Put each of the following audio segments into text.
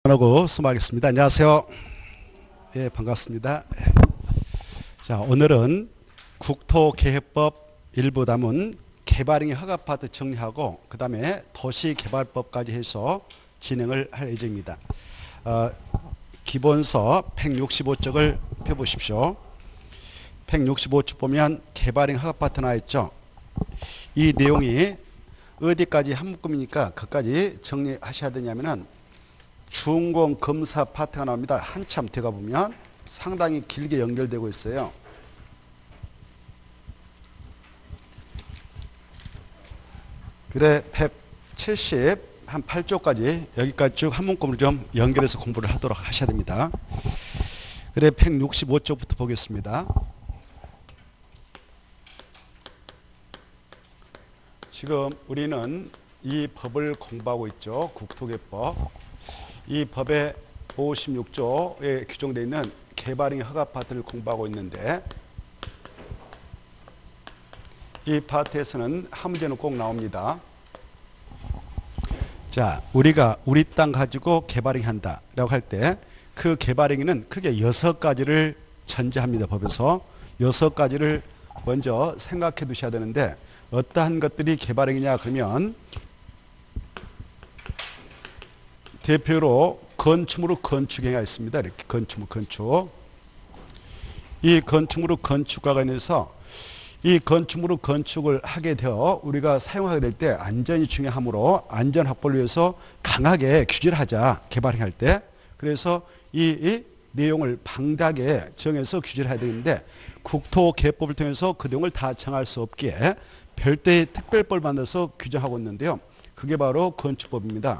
하고 수고하겠습니다. 안녕하세요. 예, 반갑습니다. 자, 오늘은 국토개혁법 일부 담은 개발행위 허가파트 정리하고 그 다음에 도시개발법까지 해서 진행을 할 예정입니다. 기본서 165쪽을 펴보십시오. 165쪽 보면 개발행위 허가파트 나와있죠. 이 내용이 어디까지 한 묶음이니까 그까지 정리하셔야 되냐면은 준공 검사 파트가 나옵니다. 한참 들어가 보면 상당히 길게 연결되고 있어요. 그래 170 한 8쪽까지 여기까지 쭉 한 문구를 좀 연결해서 공부를 하도록 하셔야 됩니다. 그래 165쪽부터 보겠습니다. 지금 우리는 이 법을 공부하고 있죠. 국토개법. 이 법의 56조에 규정되어 있는 개발행위 허가 파트를 공부하고 있는데 이 파트에서는 한 문제는 꼭 나옵니다. 자, 우리가 우리 땅 가지고 개발행위 한다 라고 할 때 그 개발행위는 크게 6가지를 전제합니다. 법에서 6가지를 먼저 생각해 두셔야 되는데 어떠한 것들이 개발행위냐 그러면 대표로 건축물로 건축행위가 있습니다. 이렇게 건축물 건축. 이 건축물로 건축과 관련해서 이 건축물로 건축을 하게 되어 우리가 사용하게 될 때 안전이 중요하므로 안전 확보를 위해서 강하게 규제를 하자. 개발행위할 때. 그래서 이 내용을 방대하게 정해서 규제를 해야 되는데 국토개법을 통해서 그 내용을 다 정할 수 없기에 별도의 특별법을 만들어서 규정하고 있는데요. 그게 바로 건축법입니다.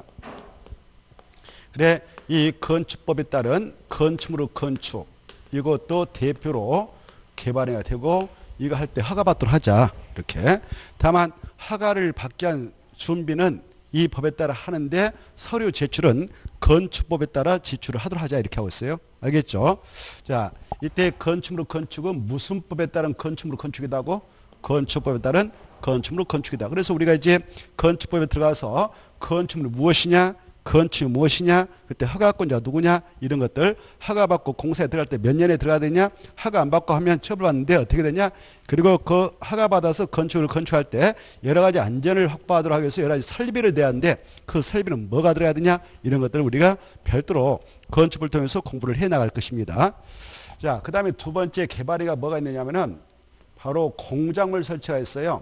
그래 이 건축법에 따른 건축물로 건축 이것도 대표로 개발행위가 되고 이거 할 때 허가받도록 하자 이렇게. 다만 허가를 받기 위한 준비는 이 법에 따라 하는데 서류 제출은 건축법에 따라 제출을 하도록 하자 이렇게 하고 있어요. 알겠죠? 자, 이때 건축물로 건축은 무슨 법에 따른 건축물로 건축이다고? 건축법에 따른 건축물로 건축이다. 그래서 우리가 이제 건축법에 들어가서 건축물이 무엇이냐, 건축이 무엇이냐, 그때 허가권자가 누구냐 이런 것들 허가받고 공사에 들어갈 때 몇 년에 들어가야 되냐, 허가 안 받고 하면 처벌받는데 어떻게 되냐, 그리고 그 허가받아서 건축을 건축할 때 여러 가지 안전을 확보하도록 하기 위해서 여러 가지 설비를 대야 하는데 그 설비는 뭐가 들어가야 되냐 이런 것들을 우리가 별도로 건축을 통해서 공부를 해 나갈 것입니다. 자, 그 다음에 두 번째 개발행위가 뭐가 있느냐면은 바로 공작물 설치가 있어요.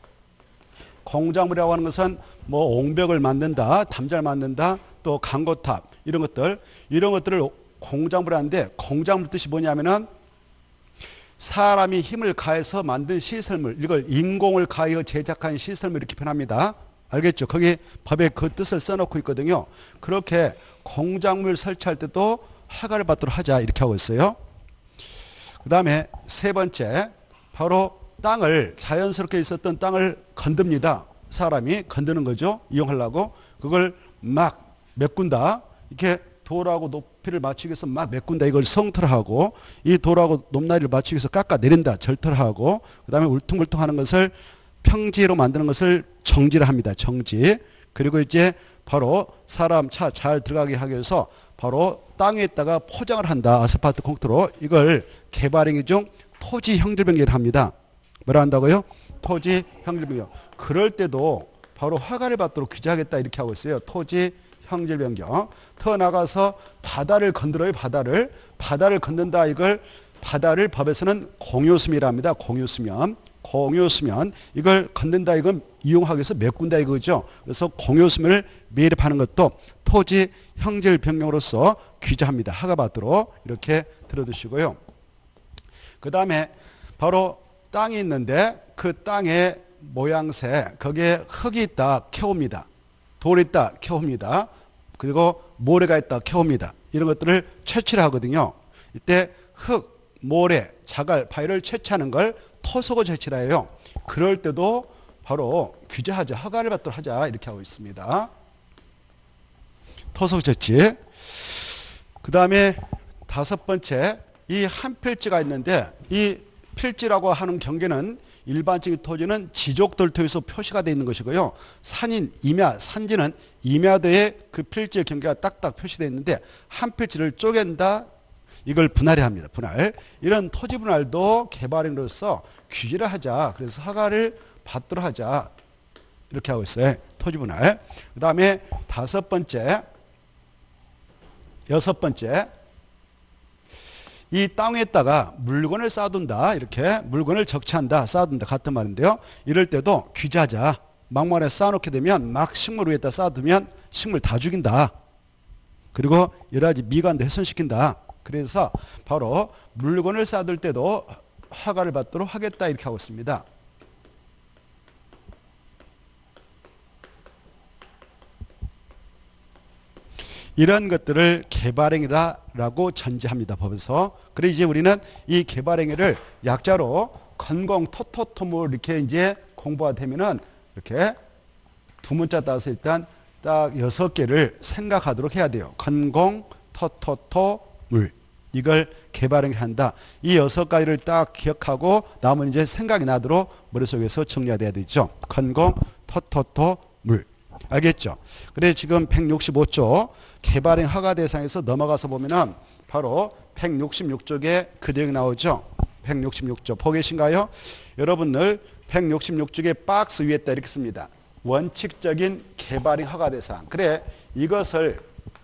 공작물이라고 하는 것은 뭐 옹벽을 만든다, 담장을 만든다, 또 강고탑 이런 것들을 공작물 하는데 공작물 뜻이 뭐냐면은 사람이 힘을 가해서 만든 시설물, 이걸 인공을 가하여 제작한 시설물 이렇게 표현합니다. 알겠죠? 거기 법에 그 뜻을 써놓고 있거든요. 그렇게 공작물 설치할 때도 허가를 받도록 하자 이렇게 하고 있어요. 그 다음에 세 번째 바로 땅을 자연스럽게 있었던 땅을 건듭니다. 사람이 건드는 거죠. 이용하려고. 그걸 막 메꾼다. 이렇게 돌하고 높이를 맞추기 위해서 막 메꾼다. 이걸 성털하고 이 돌하고 높낮이를 맞추기 위해서 깎아내린다. 절털하고 그 다음에 울퉁불퉁하는 것을 평지로 만드는 것을 정지를 합니다. 정지. 그리고 이제 바로 사람 차 잘 들어가게 하기 위해서 바로 땅에다가 포장을 한다. 아스팔트 콘크리트로. 이걸 개발행위 중 토지 형질 변경을 합니다. 뭐라 한다고요? 토지 형질 변경. 그럴 때도 바로 허가를 받도록 규제하겠다 이렇게 하고 있어요. 토지 형질 변경. 더 나가서 바다를 건드려요. 바다를 건든다. 이걸 바다를 법에서는 공유수면이라 합니다. 공유수면. 이걸 건든다. 이건 이용하기 위해서 메꾼다 이거죠. 그래서 공유수면을 매립하는 것도 토지 형질 변경으로서 규제합니다. 허가받도록 이렇게 들어두시고요. 그 다음에 바로 땅이 있는데 그 땅의 모양새 거기에 흙이 있다 캐옵니다. 돌이 있다 캐옵니다. 그리고 모래가 있다 캐옵니다. 이런 것들을 채취를 하거든요. 이때 흙, 모래, 자갈, 바위를 채취하는 걸 토속을 채취를 해요. 그럴 때도 바로 규제하자, 허가를 받도록 하자 이렇게 하고 있습니다. 토속 채취. 그 다음에 다섯 번째 이 한 필지가 있는데 이 필지라고 하는 경계는 일반적인 토지는 지적돌토에서 표시가 되어 있는 것이고요. 산인 임야, 산지는 임야도의 그 필지의 경계가 딱딱 표시되어 있는데 한 필지를 쪼갠다. 이걸 분할이 합니다. 분할. 이런 토지 분할도 개발행위로서 규제를 하자. 그래서 허가를 받도록 하자. 이렇게 하고 있어요. 토지 분할. 그 다음에 여섯 번째. 이 땅에다가 물건을 쌓아둔다. 이렇게 물건을 적치한다. 쌓아둔다. 같은 말인데요. 이럴 때도 규제하자. 막말에 쌓아놓게 되면 막 식물 위에다 쌓아두면 식물 다 죽인다. 그리고 여러 가지 미관도 훼손시킨다. 그래서 바로 물건을 쌓아둘 때도 허가를 받도록 하겠다. 이렇게 하고 있습니다. 이런 것들을 개발행위라고 전제합니다. 법에서. 그래 이제 우리는 이 개발행위를 약자로 건공 토토토물 이렇게 이제 공부가 되면은 이렇게 두 문자 따서 일단 딱 6개를 생각하도록 해야 돼요. 건공 토토토물. 이걸 개발행위 한다. 이 6가지를 딱 기억하고 남은 이제 생각이 나도록 머릿속에서 정리가 돼야 되죠. 건공 토토토물. 알겠죠? 그래 지금 165조 개발행 허가 대상에서 넘어가서 보면은 바로 166쪽에 그 내용이 나오죠. 166조 보고 계신가요? 여러분들 166쪽에 박스 위에다 이렇게 씁니다. 원칙적인 개발행 허가 대상. 그래 이것을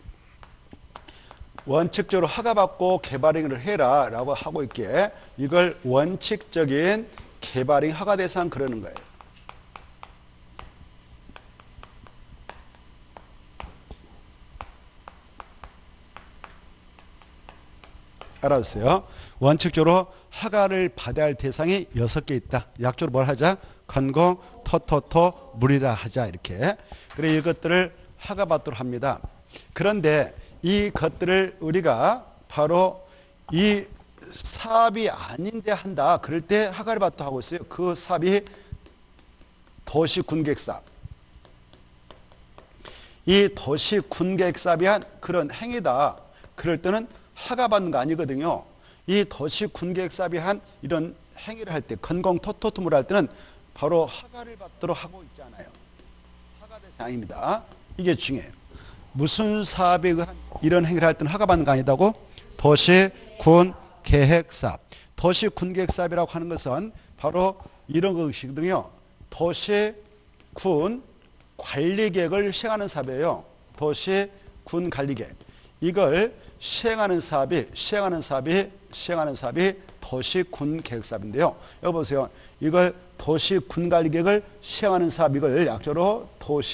원칙적으로 허가받고 개발행위를 해라 라고 하고 있기에 이걸 원칙적인 개발행 허가 대상 그러는 거예요. 알았어요. 원칙적으로 허가를 받아야 할 대상이 6개 있다. 약조로 뭘 하자? 건공, 토토토, 물이라 하자. 이렇게. 그래 이것들을 허가받도록 합니다. 그런데 이 것들을 우리가 바로 이 사업이 아닌데 한다. 그럴 때 허가를 받도록 하고 있어요. 그 사업이 도시군계획사업. 이 도시군계획사업이 한 그런 행위다. 그럴 때는 허가받는 거 아니거든요. 이 도시군계획사업이 한 이런 행위를 할 때 건공 토토토물 할 때는 바로 허가를 받도록 하고 있잖아요. 허가 대상입니다. 이게 중요해요. 무슨 사업에 의한 이런 행위를 할 때는 허가받는 거 아니다고? 도시군계획사업. 도시군계획사업이라고 하는 것은 바로 이런 것이거든요. 도시군 관리계획을 시행하는 사업이에요. 도시군 관리계획. 이걸 시행하는 사업이 도시군계획사업인데요. 여기 보세요. 이걸 도시군관리계획을 시행하는 사업 이걸 약조로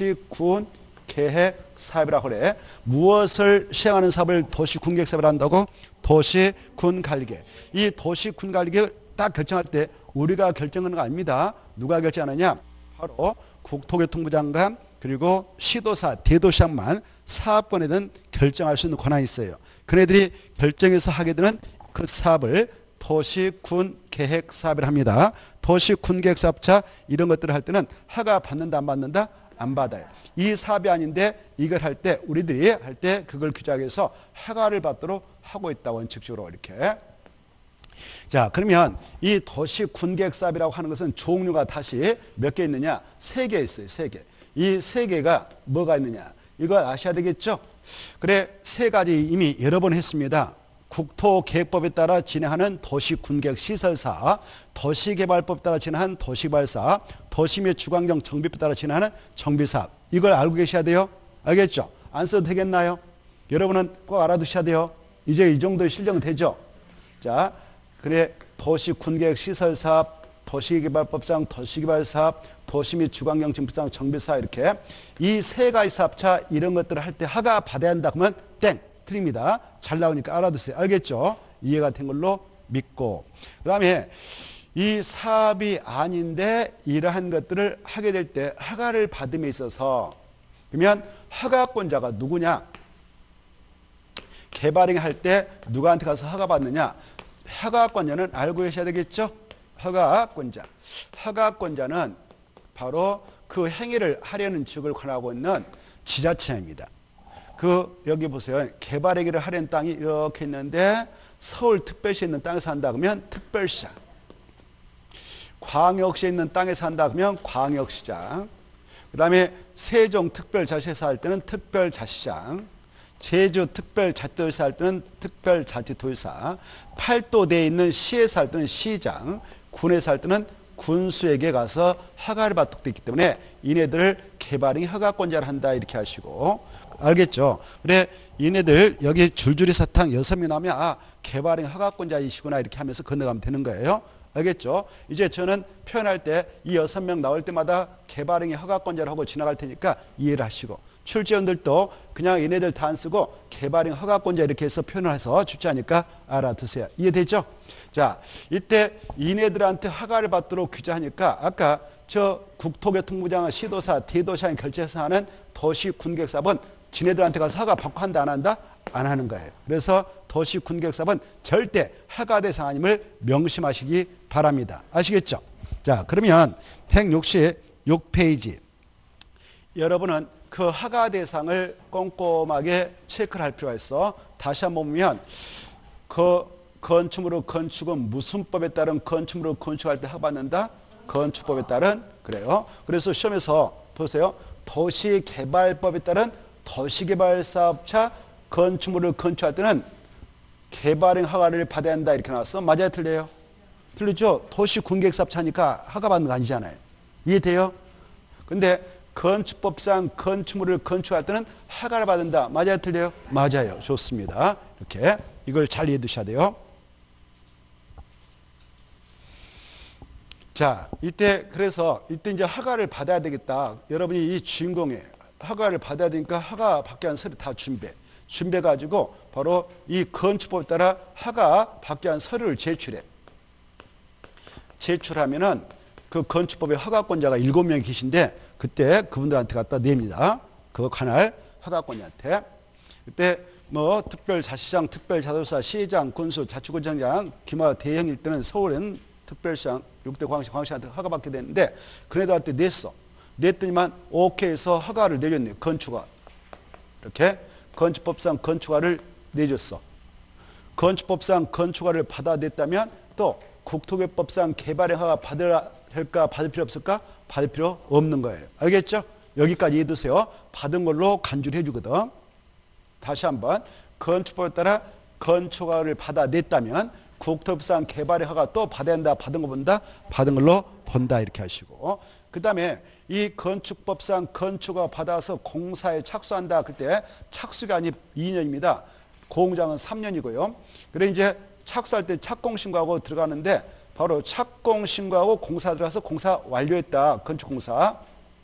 도시군계획사업이라고 그래. 무엇을 시행하는 사업을 도시군계획사업이라고 한다고? 도시군관리계획. 이 도시군관리계획을 딱 결정할 때 우리가 결정하는 거 아닙니다. 누가 결정하느냐? 바로 국토교통부 장관 그리고 시도사, 대도시장만 사업권에 대한 결정할 수 있는 권한이 있어요. 그네들이 결정해서 하게 되는 그 사업을 도시군계획사업이라 합니다. 도시군계획사업자 이런 것들을 할 때는 허가 받는다 안 받는다? 안 받아요. 이 사업이 아닌데 이걸 할 때 우리들이 할 때 그걸 규정하기 위해서 허가를 받도록 하고 있다. 원칙적으로 이렇게. 자 그러면 이 도시군계획사업이라고 하는 것은 종류가 다시 몇 개 있느냐? 3개 있어요. 3개. 이 3개가 뭐가 있느냐? 이거 아셔야 되겠죠? 그래 3가지 이미 여러 번 했습니다. 국토계획법에 따라 진행하는 도시군계획시설사, 도시개발법에 따라 진행하는 도시개발사, 도시 및 주관경 정비법에 따라 진행하는 정비사업. 이걸 알고 계셔야 돼요. 알겠죠? 안 써도 되겠나요? 여러분은 꼭 알아두셔야 돼요. 이제 이 정도의 실력은 되죠? 자, 그래 도시군계획시설사업, 도시개발법상 도시개발사업, 도시 및 주관경 정비상 정비사 이렇게 이 3가지 사업차 이런 것들을 할 때 허가 받아야 한다 그러면 땡 틀립니다. 잘 나오니까 알아두세요. 알겠죠? 이해가 된 걸로 믿고 그 다음에 이 사업이 아닌데 이러한 것들을 하게 될 때 허가를 받음에 있어서 그러면 허가권자가 누구냐? 개발행 할 때 누구한테 가서 허가 받느냐? 허가권자는 알고 계셔야 되겠죠? 허가권자는 바로 그 행위를 하려는 지역을 관하고 있는 지자체입니다. 그 여기 보세요. 개발 행위를 하려는 땅이 이렇게 있는데 서울 특별시에 있는 땅에서 한다 그러면 특별시장. 광역시에 있는 땅에 산다 그러면 광역시장. 그 다음에 세종특별자치도에서 할 때는 특별자치장. 제주특별자치도에서 할 때는 특별자치도지사. 팔도대에 있는 시에서 할 때는 시장. 군에서 할 때는 군수에게 가서 허가를 받도록 되어 있기 때문에 이네들을 개발행위 허가권자를 한다 이렇게 하시고, 알겠죠? 그래 이네들 여기 줄줄이 사탕 6명 나오면 개발행위 허가권자이시구나 이렇게 하면서 건너가면 되는 거예요. 알겠죠? 이제 저는 표현할 때 이 6명 나올 때마다 개발행위 허가권자를 하고 지나갈 테니까 이해를 하시고, 출제원들도 그냥 얘네들 다 안 쓰고 개발행위 허가권자 이렇게 해서 표현을 해서 출제하니까 알아두세요. 이해되죠? 자, 이때 이네들한테 허가를 받도록 규제하니까 아까 저 국토교통부장은 시도사, 대도시장이 결제해서 하는 도시군객사업은 지네들한테 가서 허가 받고 한다 안 한다? 안 하는 거예요. 그래서 도시군객사업은 절대 허가 대상 아님을 명심하시기 바랍니다. 아시겠죠? 자, 그러면 166페이지. 여러분은 그 허가 대상을 꼼꼼하게 체크를 할 필요가 있어. 다시 한번 보면 그 건축물의 건축은 무슨 법에 따른 건축물의 건축할 때 허가받는다? 건축법에 따른, 그래요. 그래서 시험에서 보세요. 도시개발법에 따른 도시개발사업자 건축물을 건축할 때는 개발행 허가를 받아야 한다 이렇게 나왔어. 맞아요? 틀려요? 틀리죠? 도시군객사업자니까 허가받는 거 아니잖아요. 이해돼요? 근데 건축법상 건축물을 건축할 때는 허가를 받는다. 맞아요? 틀려요? 맞아요. 좋습니다. 이렇게 이걸 잘 이해해 두셔야 돼요. 자, 그래서 이때 이제 허가를 받아야 되겠다. 여러분이 이 주인공에 허가를 받아야 되니까 허가 받기 위한 서류 다 준비해가지고 바로 이 건축법에 따라 허가 받기 위한 서류를 제출하면은 그 건축법의 허가권자가 7명 계신데 그때 그분들한테 갖다 냅니다. 그 관할 허가권자한테. 그때 뭐 특별자치장, 특별자도사, 시장, 군수, 자치구청장, 기마 대형일 때는 서울은 특별시장, 6대 광역시한테 허가받게 되는데 그네들한테 냈더니만 오케이 해서 허가를 내줬네요. 건축허가. 이렇게 건축법상 건축허가를 내줬어. 건축법상 건축허가를 받아냈다면 또 국토개법상 개발행 허가 받아야 할까? 받을 필요 없을까? 받을 필요 없는 거예요. 알겠죠? 여기까지 이해해두세요. 받은 걸로 간주를 해주거든. 다시 한번 건축법에 따라 건축허가를 받아냈다면 국토법상 개발의 허가 또 받아야 한다. 받은 거 본다. 받은 걸로 본다. 이렇게 하시고, 그 다음에 이 건축법상 건축허가 받아서 공사에 착수한다. 그때 착수기간이 2년입니다. 공장은 3년이고요. 그래 이제 착수할 때 착공신고하고 들어가는데 바로 착공신고하고 공사 들어가서 공사 완료했다. 건축공사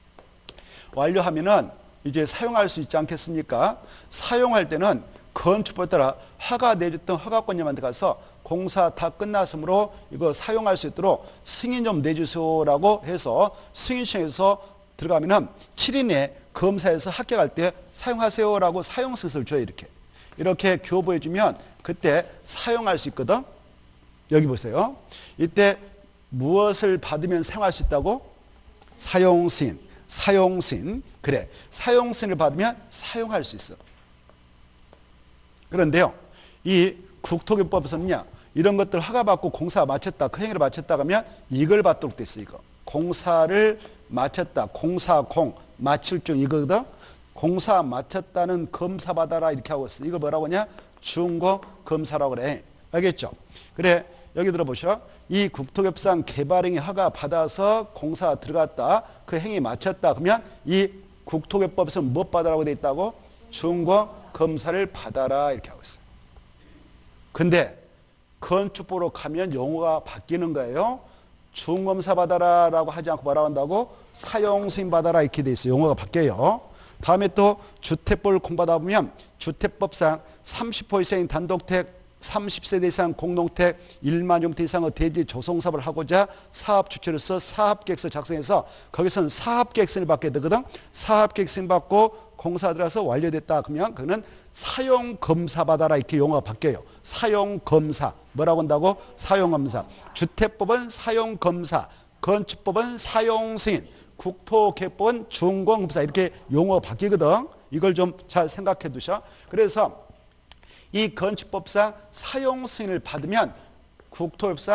완료하면은 이제 사용할 수 있지 않겠습니까? 사용할 때는 건축법에 따라 허가 내줬던 허가권자한테 가서 공사 다 끝났으므로 이거 사용할 수 있도록 승인 좀 내주세요라고 해서 승인청에서 들어가면은 7일 내에 검사에서 합격할 때 사용하세요라고 사용서를 줘요. 이렇게 교부해주면 그때 사용할 수 있거든. 여기 보세요. 이때 무엇을 받으면 사용할 수 있다고? 사용승인. 그래. 사용승인을 받으면 사용할 수 있어. 그런데요. 이 국토교법에서는요. 이런 것들 허가받고 공사 마쳤다. 그 행위를 마쳤다 그러면 이걸 받도록 돼 있어. 이거. 공사를 마쳤다. 공사공 마칠 중 이거거든. 공사 마쳤다는 검사 받아라 이렇게 하고 있어. 이거 뭐라고 하냐? 준공 검사라고 그래. 알겠죠? 그래. 여기 들어보셔. 이 국토교법상 개발행위 허가 받아서 공사 들어갔다. 그 행위 마쳤다. 그러면 이 국토교법에서 뭐 받아라고 돼 있다고? 준공 검사를 받아라 이렇게 하고 있어요. 근데 건축법으로 가면 용어가 바뀌는 거예요. 준검사 받아라 라고 하지 않고 뭐라고 한다고? 사용승인 받아라 이렇게 돼 있어요. 용어가 바뀌어요. 다음에 또 주택법을 공부하다 보면 주택법상 30호 이상인 단독택 30세대 이상 공동택 1만 주택 이상의 대지 조성사업을 하고자 사업 주체로서 사업계획서 작성해서 거기서는 사업계획서를 받게 되거든. 사업계획서 받고 공사 들어가서 완료됐다 그러면 그거는 사용검사 받아라 이렇게 용어가 바뀌어요. 사용검사 뭐라고 한다고? 사용검사. 주택법은 사용검사, 건축법은 사용승인, 국토개법은 준공검사 이렇게 용어가 바뀌거든. 이걸 좀 잘 생각해 두셔. 그래서 이 건축법상 사용승인을 받으면 국토법상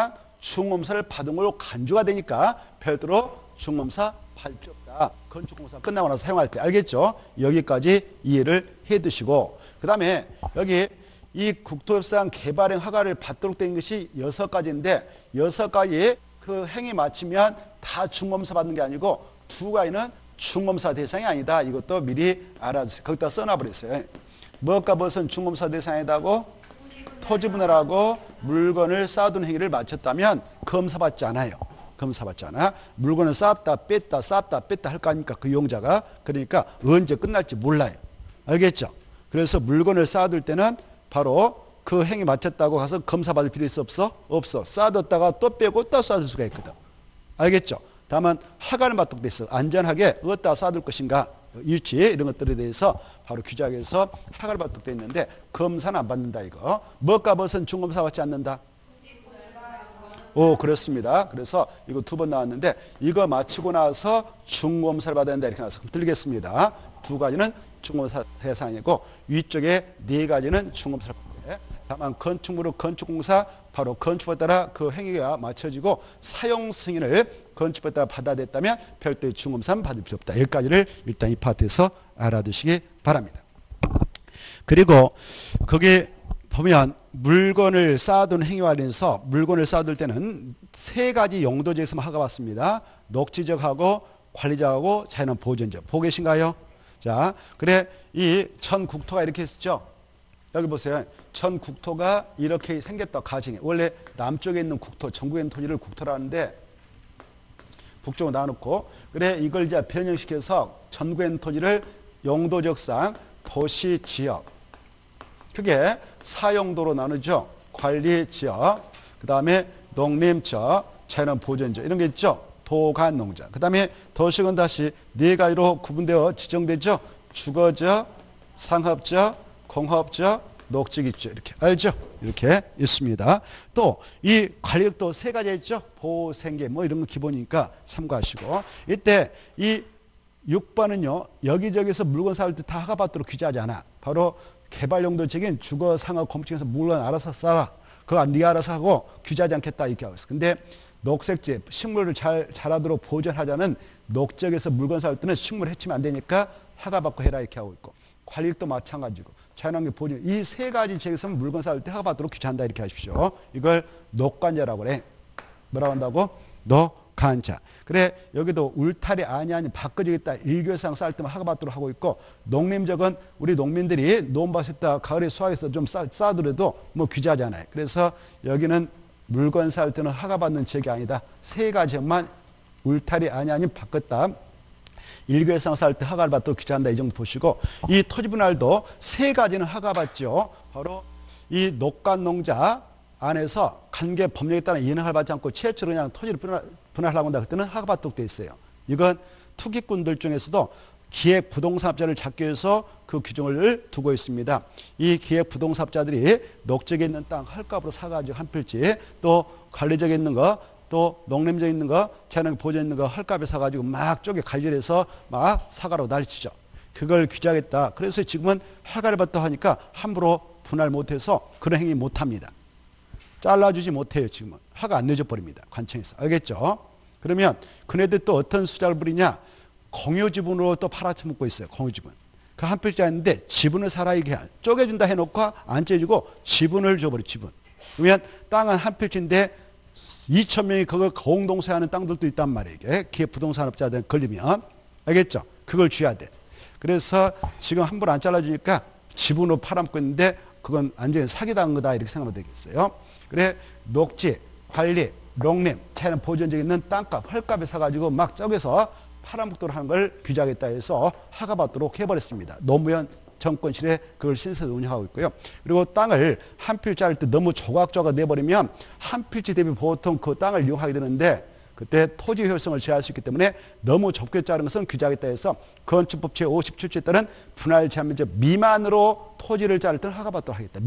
중검사를 받은 걸로 간주가 되니까 별도로 중검사 받을 필요 없다. 건축공사 끝나고 나서 사용할 때. 알겠죠? 여기까지 이해를 해 두시고, 그 다음에 여기 이 국토협상 개발행 허가를 받도록 된 것이 6가지인데 6가지 그 행위 마치면 다 중검사 받는 게 아니고 2가지는 중검사 대상이 아니다. 이것도 미리 알아주세요. 거기다 써놔버렸어요. 무엇과 무엇은 중검사 대상이다고? 토지분할하고 물건을 쌓아둔 행위를 마쳤다면 검사받지 않아요. 검사받지 않아. 물건을 쌓았다 뺐다 쌓았다 뺐다 할 거 아닙니까? 그 이용자가. 그러니까 언제 끝날지 몰라요. 알겠죠? 그래서 물건을 쌓아둘 때는 바로 그 행위 마쳤다고 가서 검사받을 필요 있어 없어? 없어. 쌓아뒀다가 또 빼고 또 쌓아둘 수가 있거든. 알겠죠? 다만 허가를 받도록 돼 있어. 안전하게 어디다 쌓아둘 것인가, 위치 이런 것들에 대해서 바로 규정에서 허가를 받도록 돼 있는데 검사는 안 받는다 이거. 무엇과 무엇은 중검사 받지 않는다? 오, 그렇습니다. 그래서 이거 2번 나왔는데 이거 마치고 나서 중검사를 받아야 된다 이렇게 나와서 들리겠습니다. 2가지는 중검사 대상이고 위쪽에 4가지는 중검사를 받는데 다만 건축물은 건축공사 바로 건축법에 따라 그 행위가 맞춰지고 사용 승인을 건축법에 따라 받아냈다면 별도의 중검사는 받을 필요 없다. 여기까지를 일단 이 파트에서 알아두시기 바랍니다. 그리고 거기 보면 물건을 쌓아둔 행위와 관련해서 물건을 쌓아둘 때는 3가지 용도지에서 허가받습니다. 녹지적하고 관리적하고 자연환 보존적. 보고 계신가요? 자, 그래 이 전국토가 이렇게 했었죠. 여기 보세요. 전국토가 이렇게 생겼다. 가정에 원래 남쪽에 있는 국토, 전국에 있는 토지를 국토라는데 북쪽으로 나눠놓고 그래 이걸 이제 변형시켜서 전국에 있는 토지를 용도적상 도시 지역 크게 4용도로 나누죠. 관리 지역, 그 다음에 농림지역, 자연환 보존지역 이런 게 있죠. 도간 농장. 그 다음에 도시는 다시 4가지로 구분되어 지정되죠. 주거지역, 상업지역, 공업지역, 녹지기지역 이렇게 알죠? 이렇게 있습니다. 또 이 관리역도 3가지 있죠. 보호, 생계 뭐 이런 거 기본이니까 참고하시고 이때 이 6번은요. 여기저기서 물건 쌓을 때 다 허가받도록 규제하지 않아. 바로 개발용도적인 주거, 상업, 건축에서 물건 알아서 쌓아. 그거 네가 알아서 하고 규제하지 않겠다 이렇게 하고 있어. 근데 녹색지, 식물을 잘 자라도록 보존하자는 녹지역에서 물건 쌓을 때는 식물 해치면 안 되니까 허가받고 해라 이렇게 하고 있고 관리도 마찬가지고 자연환경 보존 이 3가지 지역에서는 물건 쌓을 때 허가받도록 규제한다 이렇게 하십시오. 이걸 녹관자라고 그래. 뭐라고 한다고? 녹관자. 그래 여기도 울타리 아니 바꿔주겠다. 일교상 쌓을 때만 허가받도록 하고 있고 농림적은 우리 농민들이 논밭에다 가을에 수확해서 좀 쌓아두려도 뭐 규제하잖아요. 그래서 여기는 물건 쌓을 때는 허가받는 지역이 아니다. 3가지만 울타리 아니 바꿨다. 일교상 쌓을 때 허가를 받도록 규제한다. 이 정도 보시고 이 토지분할도 3가지는 허가받죠. 바로 이 녹간농자 안에서 관계 법령에 따른 이행을 받지 않고 최초로 그냥 토지를 분할하려고 한다. 그때는 허가받도록 되어 있어요. 이건 투기꾼들 중에서도 기획부동산업자를 잡기 위해서 그 규정을 두고 있습니다. 이 기획부동산업자들이 녹지역에 있는 땅 헐값으로 사가지고 한 필지 또 관리적에 있는 거 또 농림지역에 있는 거 자연환경 보존에 있는 거 헐값에 사가지고 막 쪼개 관리해서 막 사가라고 난리치죠. 그걸 규제하겠다. 그래서 지금은 허가를 받다 하니까 함부로 분할 못해서 그런 행위 못합니다. 잘라주지 못해요. 지금은. 허가 안 내줘버립니다. 관청에서. 알겠죠? 그러면 그네들 또 어떤 수작을 부리냐. 공유지분으로 또 팔아쳐먹고 있어요. 공유지분. 그 한 필지 있는데 지분을 사라 이게 쪼개준다 해놓고 안 쪼개주고 지분을 줘버려. 지분. 그러면 땅은 한 필지인데 2,000명이 그걸 공동소유하는 땅들도 있단 말이에요. 이게 기획부동산업자들 걸리면. 알겠죠? 그걸 줘야 돼. 그래서 지금 함부로 안 잘라주니까 지분으로 팔아먹고 있는데 그건 완전히 사기당한 거다 이렇게 생각하면 되겠어요. 그래 녹지, 관리, 농림, 자연 보존적에 있는 땅값, 헐값에 사가지고 막 쪼개서 팔아먹도록 하는 걸 규제하겠다 해서 허가받도록 해버렸습니다. 노무현 정권실에 그걸 신설해서 운영하고 있고요. 그리고 땅을 한 필지 할 때 너무 조각조각 내버리면 한 필지 대비 보통 그 땅을 이용하게 되는데 그때 토지 효율성을 제한할 수 있기 때문에 너무 좁게 자른 것은 규제하겠다 해서 건축법 제57조에 따른 분할 제한면적 미만으로 토지를 자를 때는 허가받도록 하겠다.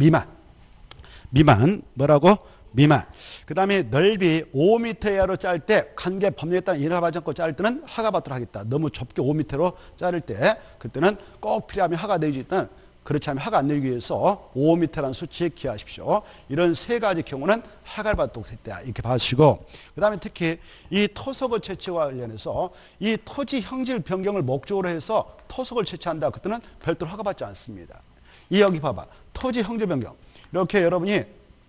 미만 뭐라고? 미만. 그 다음에 넓이 5m 이하로 자를 때 관계 법령에 따른 인하받지 않고 자를 때는 허가받도록 하겠다. 너무 좁게 5m로 자를 때 그때는 꼭 필요하면 허가 내주지 있다는 그렇지 않으면 하가 안 내리기 위해서 5m라는 수치에 기하십시오. 이런 세 가지 경우는 하가를 받도록 했다. 이렇게 봐주시고, 그 다음에 특히 이 토속의 채취와 관련해서 이 토지 형질 변경을 목적으로 해서 토속을 채취한다. 그때는 별도로 허가받지 않습니다. 이 여기 봐봐. 토지 형질 변경. 이렇게 여러분이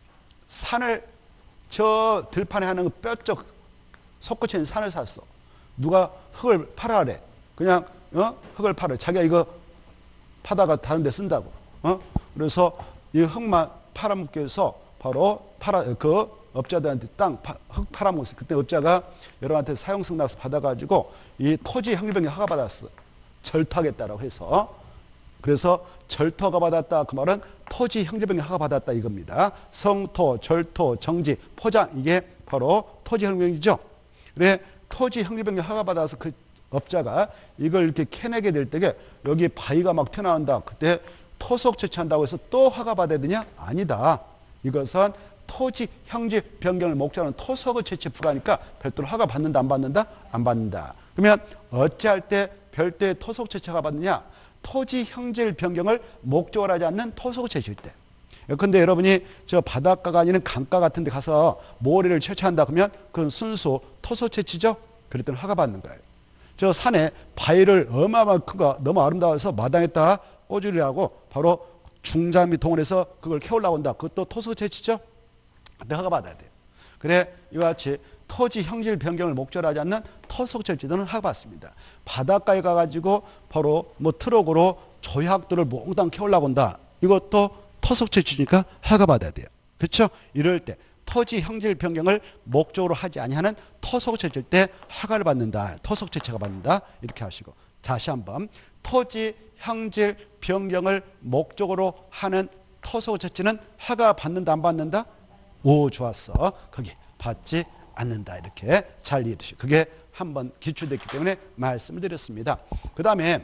산을 저 들판에 하는 뼈쪽 솟구쳐 있는 산을 샀어. 누가 흙을 팔아래. 그냥 흙을 팔아. 자기가 이거 파다가 다른 데 쓴다고. 그래서 이 흙만 팔아먹기 위해서 바로 그 업자들한테 흙 팔아먹었어. 그때 업자가 여러분한테 사용승 나서 받아가지고 이 토지 형질 변경 허가 받았어. 절토하겠다라고 해서. 그래서 절토가 받았다. 그 말은 토지 형질 변경 허가 받았다 이겁니다. 성토, 절토, 정지, 포장 이게 바로 토지 형질 변경이죠. 그래 토지 형질 변경 허가 받아서 그 업자가 이걸 이렇게 캐내게 될 때에 여기 바위가 막 튀어나온다. 그때 토속 채취한다고 해서 또 허가 받아야 되냐? 아니다. 이것은 토지 형질 변경을 목적으로 하는 토속의 채취 부과니까 별도로 허가 받는다 안 받는다? 안 받는다. 그러면 어찌할 때 별도의 토속 채취가 받느냐? 토지 형질 변경을 목적으로 하지 않는 토속 채취일 때. 근데 여러분이 저 바닷가가 아니는 강가 같은 데 가서 모래를 채취한다 그러면 그건 순수 토속 채취죠? 그럴 때는 허가 받는 거예요. 저 산에 바위를 어마어마한 큰 거 너무 아름다워서 마당에다가 꽂으려고 바로 중장비 동원해서 그걸 캐오려고 한다. 그것도 토속 채취죠? 그때 허가 받아야 돼요. 그래 이와 같이 토지 형질 변경을 목적으로 하지 않는 토속 채취들은 허가 받습니다. 바닷가에 가가지고 바로 뭐 트럭으로 조약돌을 몽땅 캐오려고 한다. 이것도 토속 채취니까 허가 받아야 돼요. 그렇죠? 이럴 때 토지 형질 변경을 목적으로 하지 아니하는 토속 채취일 때 허가를 받는다. 토속 채취가 받는다. 이렇게 하시고 다시 한번 토지 형질 변경을 목적으로 하는 토속 채취는 허가 받는다 안 받는다? 오 좋았어. 거기 받지 않는다. 이렇게 잘 이해해 두시고 그게 한번 기출됐기 때문에 말씀을 드렸습니다. 그 다음에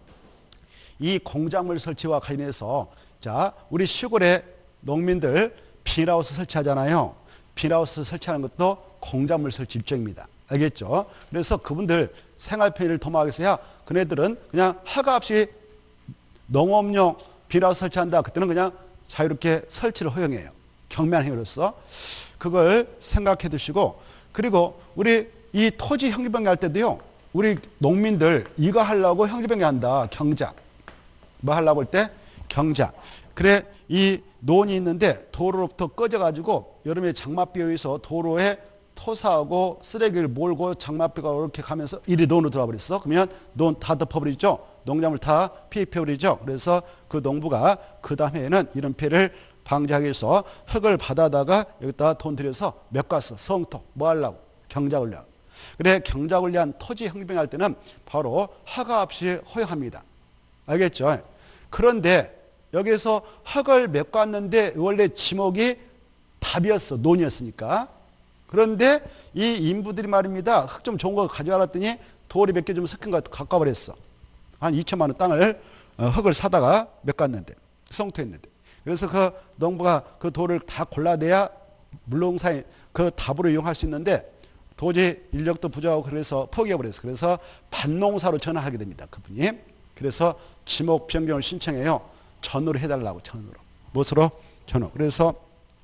이 공작물 설치와 관련해서 자 우리 시골에 농민들 비닐하우스 설치하잖아요. 비닐하우스 설치하는 것도 공작물 설치 일종입니다. 알겠죠? 그래서 그분들 생활 편의를 도모하기 위해서 야 그네들은 그냥 허가 없이 농업용 비닐하우스 설치한다. 그때는 그냥 자유롭게 설치를 허용해요. 경매한 행위로서 그걸 생각해 두시고 그리고 우리 이 토지 형질 변경할 때도요. 우리 농민들 이거 하려고 형질 변경한다. 경작. 뭐 하려고 할 때? 경작. 그래 이 논이 있는데 도로로부터 꺼져가지고 여름에 장맛비에 의해서 도로에 토사하고 쓰레기를 몰고 장맛비가 이렇게 가면서 이리 논으로 들어와 버렸어. 그러면 논 다 덮어버리죠. 농작물 다 피해버리죠. 그래서 그 농부가 그 다음에는 이런 피해를 방지하기 위해서 흙을 받아다가 여기다가 돈 들여서 몇 가스 성토 뭐 하려고? 경작을 위한. 그래 경작을 위한 토지 형질 변경할 때는 바로 허가 없이 허용합니다. 알겠죠? 그런데 여기서 흙을 메꿨는데 원래 지목이 답이었어. 논이었으니까. 그런데 이 인부들이 말입니다. 흙 좀 좋은 거 가져와놨더니 돌이 몇 개 좀 섞인 거 갖고 와버렸어. 한 2천만 원 땅을 흙을 사다가 메꿨는데 성토했는데. 그래서 그 농부가 그 돌을 다 골라내야 물농사에 그 답으로 이용할 수 있는데 도저히 인력도 부족하고 그래서 포기해버렸어. 그래서 밭농사로 전환하게 됩니다. 그분이. 그래서 지목 변경을 신청해요. 전으로 해달라고 전으로. 무엇으로? 전으로. 그래서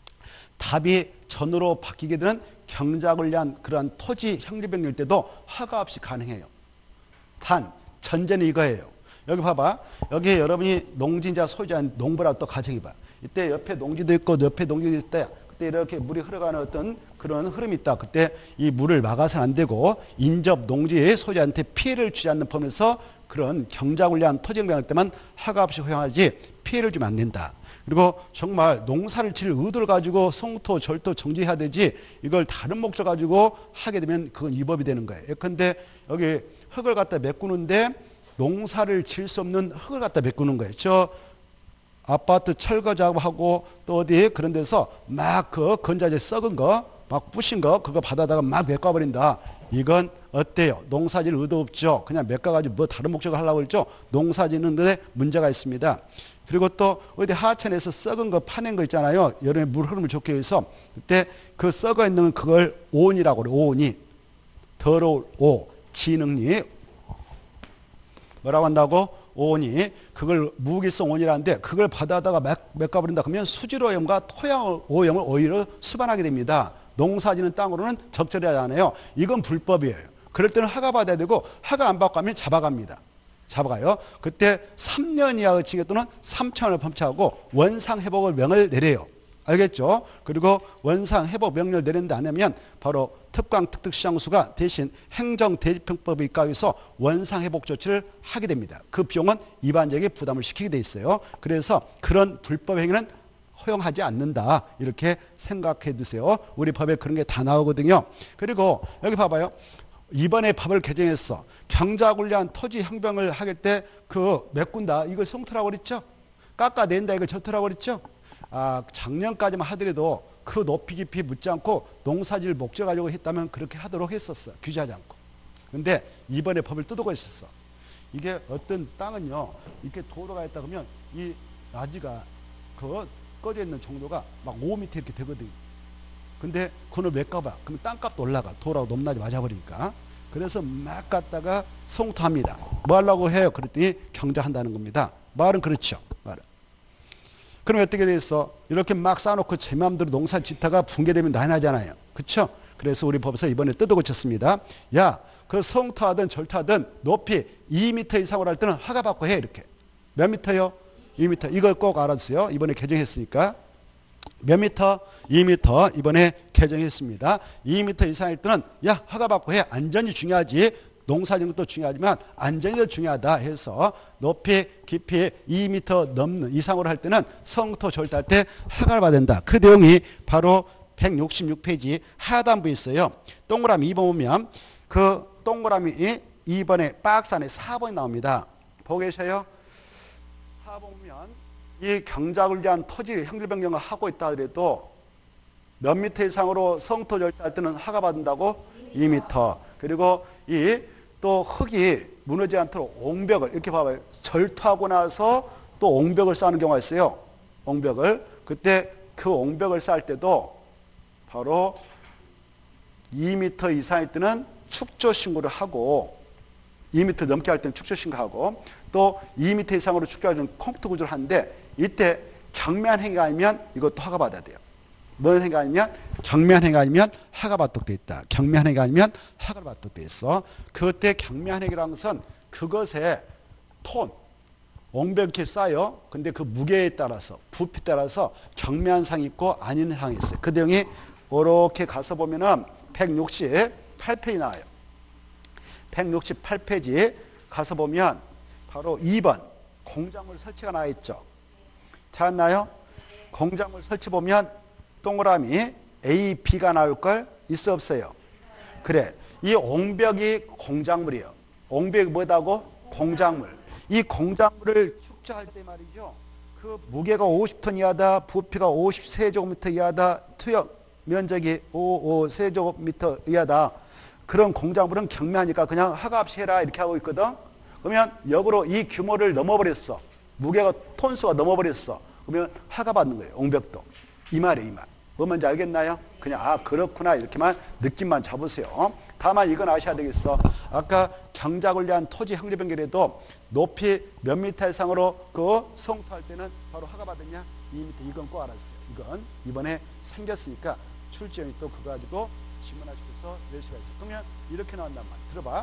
답이 전으로 바뀌게 되는 경작을 위한 그러한 토지 형질 변경일 때도 허가 없이 가능해요. 단 전제는 이거예요. 여기 봐봐. 여기 여러분이 농지자 소유자 농부라고 또 가정해 봐. 이때 옆에 농지도 있고 옆에 농지도 있을 때 그때 이렇게 물이 흘러가는 어떤 그런 흐름이 있다. 그때 이 물을 막아서는 안 되고 인접 농지의 소유자한테 피해를 주지 않는 범위에서 그런 경작을 위한 토지 변경할 때만 허가 없이 허용하지 피해를 주면 안 된다. 그리고 정말 농사를 질 의도를 가지고 성토, 절토 정지해야 되지 이걸 다른 목적 가지고 하게 되면 그건 위법이 되는 거예요. 예컨대 여기 흙을 갖다 메꾸는데 농사를 질 수 없는 흙을 갖다 메꾸는 거예요. 저 아파트 철거 작업하고 또 어디 그런 데서 막 그 건자재 썩은 거 막 부신 거 그거 받아다가 막 메꿔버린다. 이건 어때요? 농사질 의도 없죠. 그냥 메꿔가지고 뭐 다른 목적을 하려고 했죠. 농사짓는데 문제가 있습니다. 그리고 또 어디 하천에서 썩은 거 파낸 거 있잖아요. 여름에 물 흐름을 좋게 해서 그때 그 썩어 있는 그걸 오온이라고 그래요. 오온이. 더러울 오. 지능리. 뭐라고 한다고? 오온이 그걸 무기성 온이라는데 그걸 바다다가 메꿔버린다 그러면 수질오염과 토양오염을 오히려 수반하게 됩니다. 농사지는 땅으로는 적절히 하지 않아요. 이건 불법이에요. 그럴 때는 허가 받아야 되고 허가 안 받고 하면 잡아갑니다. 잡아가요. 그때 3년 이하의 징역 또는 3,000원을 범죄하고 원상회복을 명을 내려요. 알겠죠? 그리고 원상회복 명령을 내린다 안 하면 바로 특광특특시장수가 대신 행정대집행법에 입각해서 원상회복 조치를 하게 됩니다. 그 비용은 위반자에게 부담을 시키게 돼 있어요. 그래서 그런 불법 행위는 허용하지 않는다. 이렇게 생각해 두세요. 우리 법에 그런 게 다 나오거든요. 그리고 여기 봐봐요. 이번에 법을 개정했어. 경작을 토지 형병을 하길 때 그 메꾼다. 이걸 성토라고 그랬죠? 깎아낸다. 이걸 저토라고 그랬죠? 작년까지만 하더라도 그 높이 깊이 묻지 않고 농사질 목적 가지고 했다면 그렇게 하도록 했었어. 규제하지 않고. 근데 이번에 법을 뜯어고 있었어. 이게 어떤 땅은요, 이렇게 도로가 있다 그러면 이 나지가 그 꺼져 있는 정도가 막 5m 이렇게 되거든. 근데 그걸 왜 까봐? 그럼 땅값도 올라가. 도로하고 높낮이 맞아버리니까. 그래서 막 갖다가 성토합니다. 뭐 하려고 해요? 그랬더니 경작한다는 겁니다. 말은 그렇죠. 말은. 그럼 어떻게 돼 있어? 이렇게 막 쌓아놓고 제 마음대로 농사 짓다가 붕괴되면 난리 나잖아요. 그렇죠? 그래서 우리 법에서 이번에 뜯어 고쳤습니다. 야, 그 성토하든 절토하든 높이 2m 이상으로 할 때는 허가 받고 해. 이렇게. 몇 미터요? 2m. 이걸 꼭 알아주세요. 이번에 개정했으니까. 몇 미터? 2m. 이번에 개정했습니다. 2m 이상일 때는 야, 허가 받고 해. 안전이 중요하지. 농사짓는 것도 중요하지만 안전이 더 중요하다 해서 높이 깊이 2m 넘는 이상으로 할 때는 성토 절도할 때 허가를 받아야 된다. 그 내용이 바로 166페이지 하단부에 있어요. 동그라미 2번 보면 그 동그라미 2번에 박스 안에 4번이 나옵니다. 보고 계세요? 4번 보면 이 경작을 위한 토지 형질 변경을 하고 있다 하더라도 몇 미터 이상으로 성토 절도할 때는 허가 받는다고? 2m. 그리고 또 흙이 무너지지 않도록 옹벽을 이렇게 봐봐요. 절토하고 나서 또 옹벽을 쌓는 경우가 있어요. 옹벽을. 그때 그 옹벽을 쌓을 때도 바로 2m 이상일 때는 축조 신고를 하고 2m 넘게 할 때는 축조 신고하고 또 2m 이상으로 축조할 때는 콘크리트 구조를 하는데 이때 경미한 행위가 아니면 이것도 허가 받아야 돼요. 뭔 행위가 아니면 경미한 행위가 아니면 허가 받도록 돼 있다. 경미한 행위가 아니면 허가를 받도록 돼 있어. 그때 경미한 행위라는 것은 그것의 톤, 옹벽 이렇게 쌓여. 근데 그 무게에 따라서 부피에 따라서 경미한 상이 있고 아닌 상이 있어요. 그 내용이 이렇게 가서 보면은 168페이지 나와요. 168페이지 가서 보면 바로 2번 공작물 설치가 나와 있죠. 찾았나요? 공작물 설치 보면 동그라미 A, B가 나올 걸 있어 없어요? 그래. 이 옹벽이 공작물이에요. 옹벽이 뭐다고? 공작물. 이 공작물을 축조할 때 말이죠. 그 무게가 50톤 이하다, 부피가 50세제곱미터 이하다, 투영 면적이 55세제곱미터 이하다. 그런 공작물은 경미하니까 그냥 허가 없이 해라 이렇게 하고 있거든. 그러면 역으로 이 규모를 넘어버렸어. 무게가 톤수가 넘어버렸어. 그러면 허가 받는 거예요. 옹벽도. 이 말이에요. 이 말. 뭐 뭔지 알겠나요? 그냥 그렇구나 이렇게만 느낌만 잡으세요. 다만 이건 아셔야 되겠어. 아까 경작을 위한 토지 형리변경에도 높이 몇 미터 이상으로 그 성토할 때는 바로 허가 받았냐? 2m. 이건 꼭 알았어요. 이건 이번에 생겼으니까 출제형이 또 그거 가지고 질문하셔서 낼 수가 있어. 그러면 이렇게 나온단 말이야. 들어봐.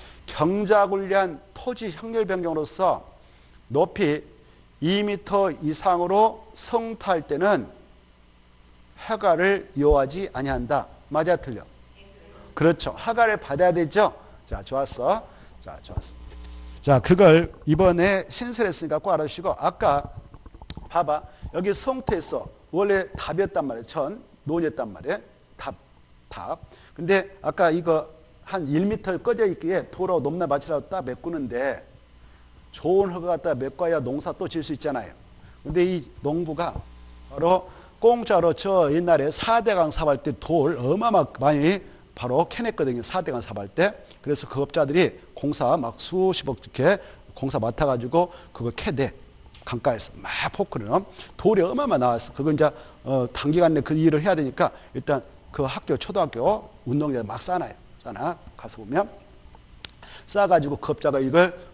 경작을 위한 토지 형렬 변경으로서 높이 2m 이상으로 성토할 때는 허가를 요하지 아니한다. 맞아 틀려? 그렇죠. 허가를 받아야 되죠. 자, 좋았어. 자, 좋았어. 자, 그걸 이번에 신설했으니까 꼭 알아주시고 아까 봐봐. 여기 성토했어. 원래 답이었단 말이에요. 논이었단 말이에요. 답. 근데 아까 이거 한 1m 꺼져 있기에 도로 높나 마치라고 딱 메꾸는데 좋은 허가 갖다 메꿔야 농사 또 질 수 있잖아요. 근데 이 농부가 바로 공짜로 저 옛날에 4대강 사업할 때 돌 어마어마하게 많이 바로 캐냈거든요. 4대강 사업할 때. 그래서 그 업자들이 공사 막 수십억 이렇게 공사 맡아가지고 그거 캐대. 강가에서 막 포크는 돌이 어마어마 나왔어. 그거 이제 단기간 내에 그 일을 해야 되니까 일단 그 학교 초등학교 운동장에 막 쌓아놔요. 가서 보면 쌓아가지고 그 업자가 이걸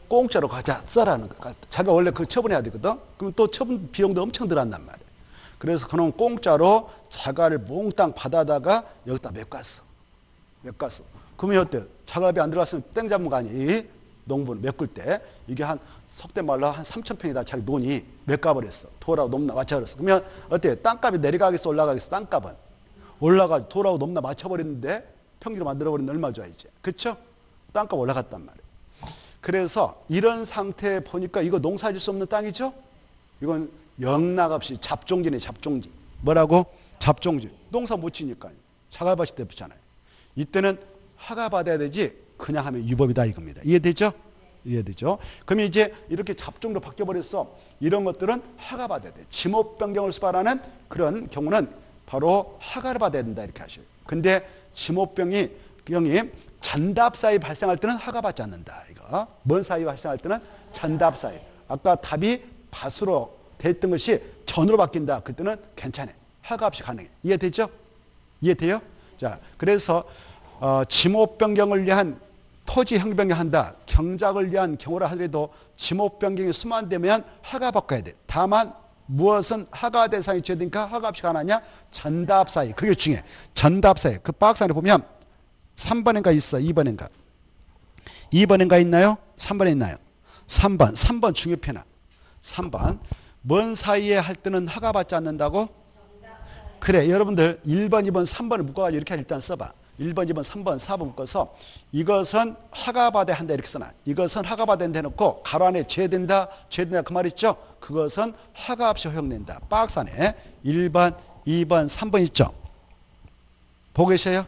공짜로 가자 써라는 거야. 자기가 원래 그 처분해야 되거든. 그럼 또 처분 비용도 엄청 들어간단 말이야. 그래서 그놈 공짜로 자가를 몽땅 받아다가 여기다 메꿨어. 그러면 어때? 자가비 안 들어갔으면 땡 잡은 거 아니야? 이 농부는 메꿀 때 이게 한 속된 말로 한 3,000평이다 자기 돈이 메꿔버렸어. 도라고 넘나 맞춰버렸어. 그러면 어때? 땅값이 내려가겠어 올라가겠어? 땅값은 올라가 도라고 넘나 맞춰버렸는데 평지로 만들어버리면 얼마 줘야지. 그렇죠? 땅값 올라갔단 말이에요. 그래서 이런 상태에 보니까 이거 농사질 수 없는 땅이죠? 이건 영락없이 잡종지네 잡종지. 뭐라고? 잡종지. 농사 못 지니까 자갈밭이 되잖아요. 이때는 허가 받아야 되지 그냥 하면 위법이다 이겁니다. 이해되죠? 이해되죠? 그러면 이제 이렇게 잡종으로 바뀌어버렸어. 이런 것들은 허가 받아야 돼. 지목 변경을 수반하는 그런 경우는 바로 허가를 받아야 된다 이렇게 하셔요. 근데 지목 병이 잔답 사이 발생할 때는 허가 받지 않는다. 이거 뭔 사이 발생할 때는 잔답 사이. 아까 답이 밭으로 됐던 것이 전으로 바뀐다. 그럴 때는 괜찮아. 허가 없이 가능해. 이해되죠? 이해돼요? 자, 그래서 지목 변경을 위한 토지 형 변경한다. 경작을 위한 경우라 하더라도 지목 변경이 수만되면 허가 바꿔야 돼. 다만 무엇은 허가 대상이 죄되니까 허가 없이 가느냐? 전답 사이. 그게 중요해. 전답 사이. 그 박스 안에 보면 3번인가 있어. 2번인가. 2번인가 있나요? 3번에 있나요? 3번 중요편화. 3번. 뭔 사이에 할 때는 허가 받지 않는다고? 그래. 여러분들 1번, 2번, 3번을 묶어가지고 이렇게 일단 써봐. 1번, 2번, 3번, 4번 묶어서 이것은 허가받아야 한다 이렇게 써놔. 이것은 허가받아야 한다 해놓고 가로 안에 죄된다 그 말 있죠? 그것은 허가 없이 허용된다. 박스 안에 1번, 2번, 3번 있죠? 보고 계셔요?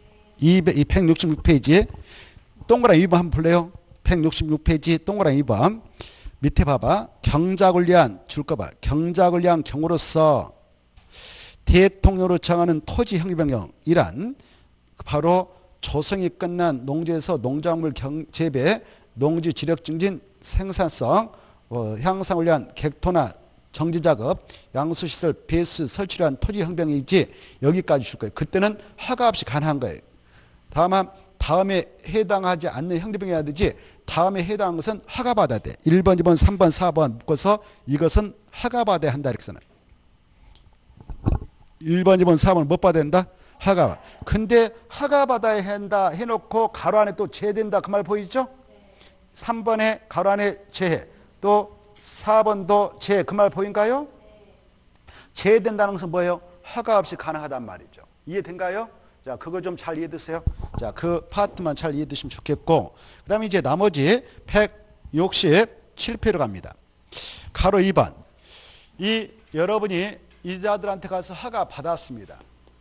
166페이지 동그라미 2번 한번 볼래요? 166페이지 동그라미 2번 밑에 봐봐. 경작을 위한 줄거 봐. 경작을 위한 경우로서 대통령으로 정하는 토지 형변경이란 바로 조성이 끝난 농지에서 농작물 재배, 농지 지력 증진, 생산성 향상을 위한 객토나 정지작업, 양수시설, 배수, 설치를 한 토지 형병이지 여기까지 줄 거예요. 그때는 허가 없이 가능한 거예요. 다만 다음에 해당하지 않는 형리병이어야 되지 다음에 해당한 것은 허가 받아야 돼. 1번, 2번, 3번, 4번 묶어서 이것은 허가 받아야 한다 이렇게 써놔요. 1번, 2번, 4번 못 받아야 된다? 허가. 근데 허가 받아야 한다 해놓고 가로 안에 또 제된다 그 말 보이죠? 3번에 가로 안에 제해 또 4번도 제 그 말 보인가요? 제된다는 것은 뭐예요? 허가 없이 가능하단 말이죠. 이해된가요? 자, 그거 좀 잘 이해되세요? 자, 그 파트만 잘 이해되시면 좋겠고 그 다음에 이제 나머지 167페이지로 갑니다. 가로 2번 이 여러분이 이자들한테 가서 허가 받았습니다.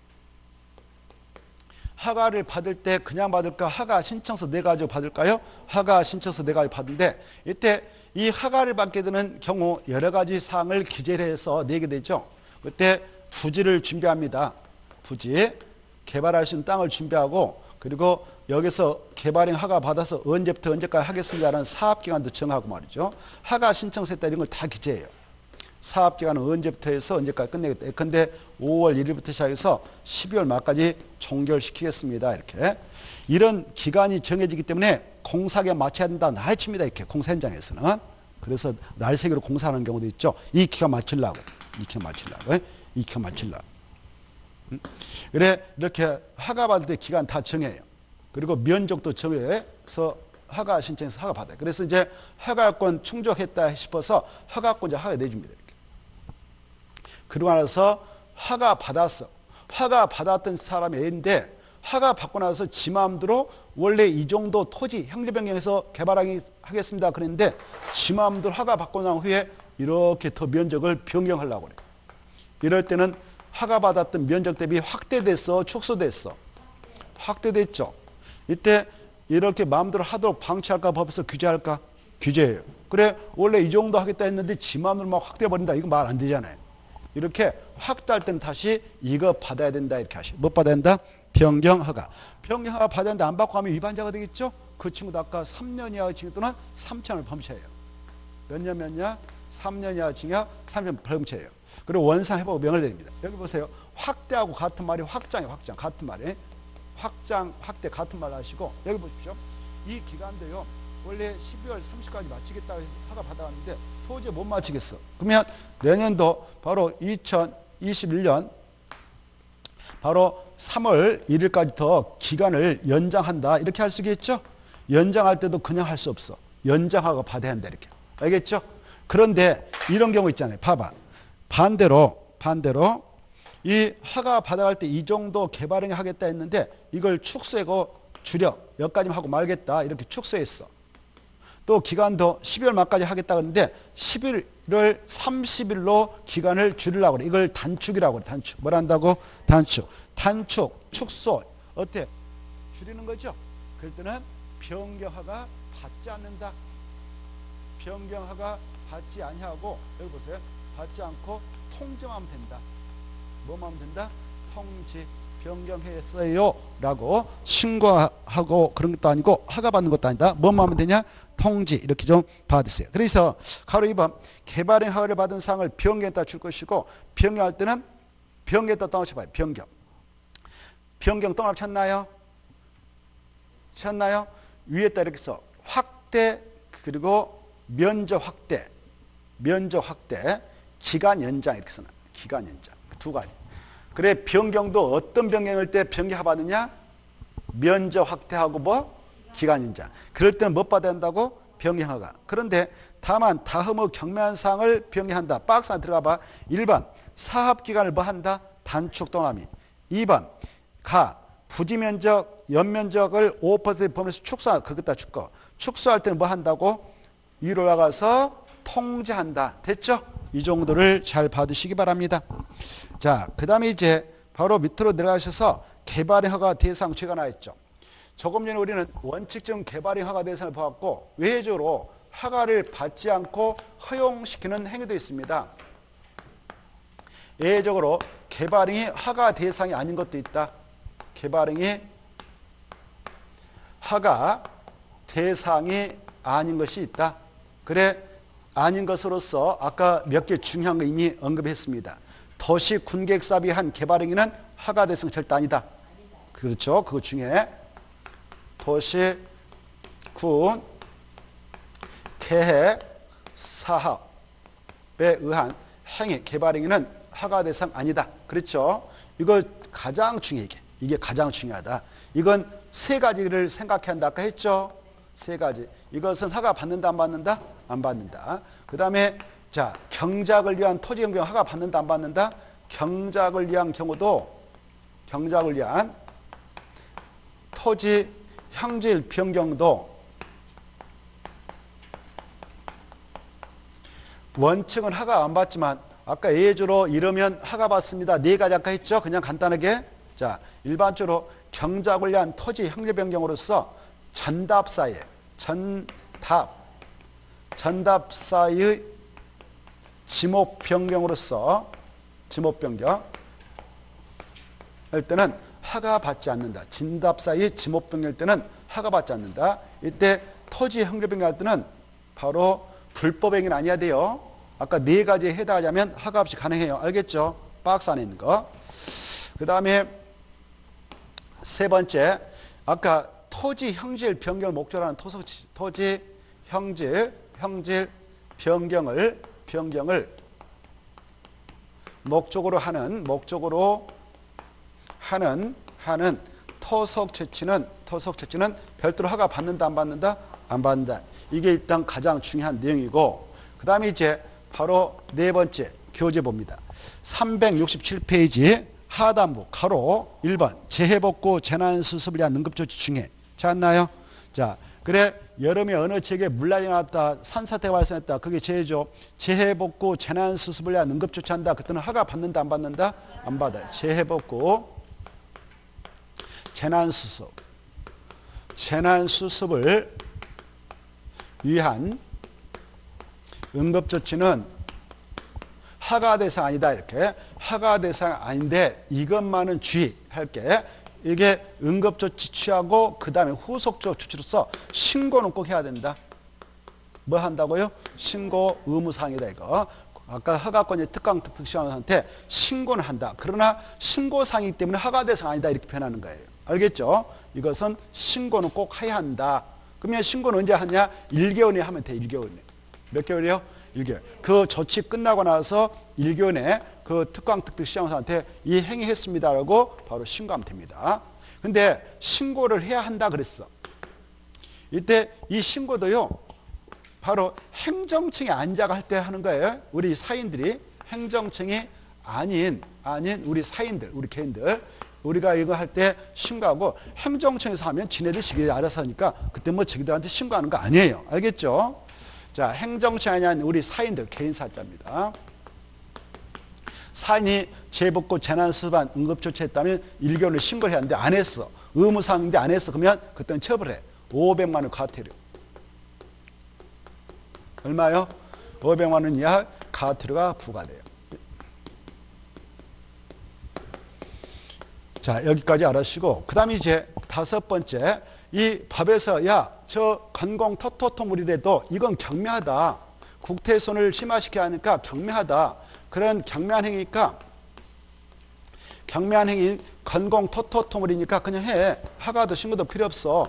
허가를 받을 때 그냥 받을까? 허가 신청서 내가지고 받을까요? 허가 신청서 내가지고 받는데 이때 이 허가를 받게 되는 경우 여러 가지 사항을 기재를 해서 내게 되죠. 그때 부지를 준비합니다. 부지 개발할 수 있는 땅을 준비하고 그리고 여기서 개발행 허가 받아서 언제부터 언제까지 하겠습니다라는 사업기간도 정하고 말이죠. 허가 신청서 했다 이런 걸 다 기재해요. 사업기간은 언제부터 해서 언제까지 끝내겠다. 근데 5월 1일부터 시작해서 12월 말까지 종결시키겠습니다. 이렇게. 이런 기간이 정해지기 때문에 공사기간 맞춰야 된다. 날칩니다. 이렇게 공사 현장에서는. 그래서 날세기로 공사하는 경우도 있죠. 이 기간 맞추려고. 그래 이렇게 허가 받을 때 기간 다 정해요. 그리고 면적도 정해서 허가 신청해서 허가 받아요. 그래서 이제 허가권 충족했다 싶어서 허가권자 허가 내줍니다. 이렇게. 그러고 나서 허가 받았어. 허가 받았던 사람이 A인데 허가 받고 나서 지 마음대로 원래 이 정도 토지 형리변경해서 개발하겠습니다. 그랬는데 지 마음대로 허가 받고 난 후에 이렇게 더 면적을 변경하려고 그래요. 이럴 때는 허가 받았던 면적 대비 확대됐어? 축소됐어? 확대됐죠. 이때 이렇게 마음대로 하도록 방치할까 법에서 규제할까? 규제해요. 그래 원래 이 정도 하겠다 했는데 지 마음대로 막 확대해버린다. 이거 말 안 되잖아요. 이렇게 확대할 때는 다시 이거 받아야 된다 이렇게 하시고 못 받아야 된다? 변경 허가. 변경 허가 받아야 되는데 안 받고 하면 위반자가 되겠죠? 그 친구도 아까 3년 이하의 징역 또는 3천을 범죄예요. 몇 년? 3년 이하 징역 3년 범죄예요. 그리고 원상 회복 명을 내립니다. 여기 보세요. 확대하고 같은 말이 확장 같은 말이 확장 확대 같은 말 하시고 여기 보십시오. 이 기간도요. 원래 12월 30일까지 마치겠다고 해서 허가 받아왔는데 도저히 못 마치겠어. 그러면 내년도 바로 2021년 바로 3월 1일까지 더 기간을 연장한다. 이렇게 할 수 있겠죠? 연장할 때도 그냥 할 수 없어. 연장하고 받아야 한다. 이렇게. 알겠죠? 그런데 이런 경우 있잖아요. 봐봐. 반대로 이 허가 받아갈 때 이 정도 개발행위 하겠다 했는데 이걸 축소하고 줄여. 여기까지만 하고 말겠다. 이렇게 축소했어. 또 기간도 12월 말까지 하겠다 그러는데 11월 30일로 기간을 줄이려고 그래. 이걸 단축이라고 그래. 단축. 뭘 한다고? 단축. 단축, 축소. 어때? 줄이는 거죠. 그럴 때는 변경허가 받지 않는다. 변경허가 받지 아니하고 여기 보세요. 받지 않고 통지만 하면 된다. 뭐만 하면 된다? 통지. 변경했어요 라고 신고하고 그런 것도 아니고 허가 받는 것도 아니다. 뭐만 하면 되냐? 통지. 이렇게 좀 받으세요. 그래서 가로 2번 개발행 허가를 받은 사항을 변경했다 줄 것이고 변경할 때는 변경했다 또 합쳐봐요. 변경 또 합쳤나요? 쳤나요? 위에다 이렇게 써. 확대 그리고 면적 확대 기간 연장 이렇게 써놔. 기간 연장 두 가지. 그래 변경도 어떤 변경일 때 변경 받느냐? 면적 확대하고 뭐? 기간 연장. 그럴 때는 못 받아야 한다고? 변경허가. 그런데 다만 다음의 경미한 사항을 변경한다. 박스 안에 들어가 봐. 1번 사업기간을 뭐 한다? 단축 또남이. 2번 부지 면적, 연면적을 5% 범위에서 축소한다. 그것다 줄거. 축소할 때는 뭐 한다고? 위로 올라가서 통제한다. 됐죠? 이 정도를 잘 받으시기 바랍니다. 자, 그 다음에 이제 바로 밑으로 내려가셔서 개발행 허가 대상 죄가 나왔죠. 조금 전에 우리는 원칙적 개발행 허가 대상을 보았고 외적으로 허가를 받지 않고 허용시키는 행위도 있습니다. 예외적으로 개발행이 허가 대상이 아닌 것도 있다. 개발행이 허가 대상이 아닌 것이 있다. 그래 아닌 것으로서 아까 몇 개 중요한 거 이미 언급했습니다. 도시 군계획 사업이 한 개발행위는 허가 대상 절대 아니다. 그렇죠. 그거 중에 도시 군 계획 사업에 의한 행위 개발행위는 허가 대상 아니다. 그렇죠. 이거 가장 중요해. 이게 가장 중요하다. 이건 세 가지를 생각해야 한다. 아까 했죠. 세 가지. 이것은 허가 받는다 안 받는다? 안 받는다. 그 다음에 자 경작을 위한 토지 변경 허가 받는다 안 받는다? 경작을 위한 경우도 경작을 위한 토지 형질 변경도 원칙은 허가 안 받지만 아까 예주로 이러면 허가 받습니다. 네 가지 아까 했죠. 그냥 간단하게 자 일반적으로 경작을 위한 토지 형질 변경으로서 전답사의 지목 변경으로서 지목 변경 할 때는 허가 받지 않는다. 진답사의 지목 변경할 때는 허가 받지 않는다. 이때 토지 형질 변경할 때는 바로 불법 행위는 아니어야 돼요. 아까 네 가지에 해당하자면 허가 없이 가능해요. 알겠죠? 박스 안에 있는 거. 그 다음에 세 번째 아까 토지 형질 변경을 목적으로 하는 토지 형질 변경을 목적으로 하는 토속 채취는 별도로 허가 받는다 안 받는다? 안 받는다. 이게 일단 가장 중요한 내용이고 그 다음에 이제 바로 네 번째 교재 봅니다. 367페이지 하단부 가로 1번 재해복구 재난수습을 위한 응급조치 중에 찾았나요? 자, 그래 여름에 어느 지역에 물난이 나왔다 산사태가 발생했다 그게 재해죠. 재해복구 재난수습을 위한 응급조치한다. 그때는 허가 받는다 안 받는다? 안 받아요. 재해복구 재난수습을 위한 응급조치는 허가 대상 아니다. 이렇게 허가 대상 아닌데 이것만은 주의할게. 이게 응급조치 취하고 그 다음에 후속적 조치로서 신고는 꼭 해야 된다. 뭐 한다고요? 신고 의무사항이다 이거. 아까 허가권이 특강특특시험한테 신고는 한다. 그러나 신고사항이기 때문에 허가 대상 아니다 이렇게 표현하는 거예요. 알겠죠? 이것은 신고는 꼭 해야 한다. 그러면 신고는 언제 하냐? 1개월 내에 하면 돼. 1개월 내에. 몇 개월이요? 1개월. 그 조치 끝나고 나서 1개월 내에 그 특광특특시장사한테 이 행위했습니다라고 바로 신고하면 됩니다. 근데 신고를 해야 한다 그랬어. 이때 이 신고도요, 바로 행정청에 앉아가 할 때 하는 거예요. 우리 사인들이 행정청이 아닌 우리 사인들, 우리 개인들, 우리가 이거 할 때 신고하고, 행정청에서 하면 지네들 지게 알아서 하니까 그때 뭐 자기들한테 신고하는 거 아니에요. 알겠죠? 자, 행정청이 아닌 우리 사인들, 개인사자입니다. 사인이 재복고 재난수반 응급조치했다면 1개월을 신고를 해야 하는데 안 했어. 의무사항인데 안 했어. 그러면 그때는 처벌해. 500만 원 과태료. 얼마요? 500만 원 이하 과태료가 부과돼요. 자, 여기까지 알아주시고, 그 다음에 이제 5번째, 이 법에서 야, 저 건공 토토토물이라도 이건 경미하다. 국태의 손을 심화시켜야 하니까 경미하다. 그런 경미한 행위니까, 경미한 행위인 건공 토토토물이니까 그냥 해. 허가도 신고도 필요 없어.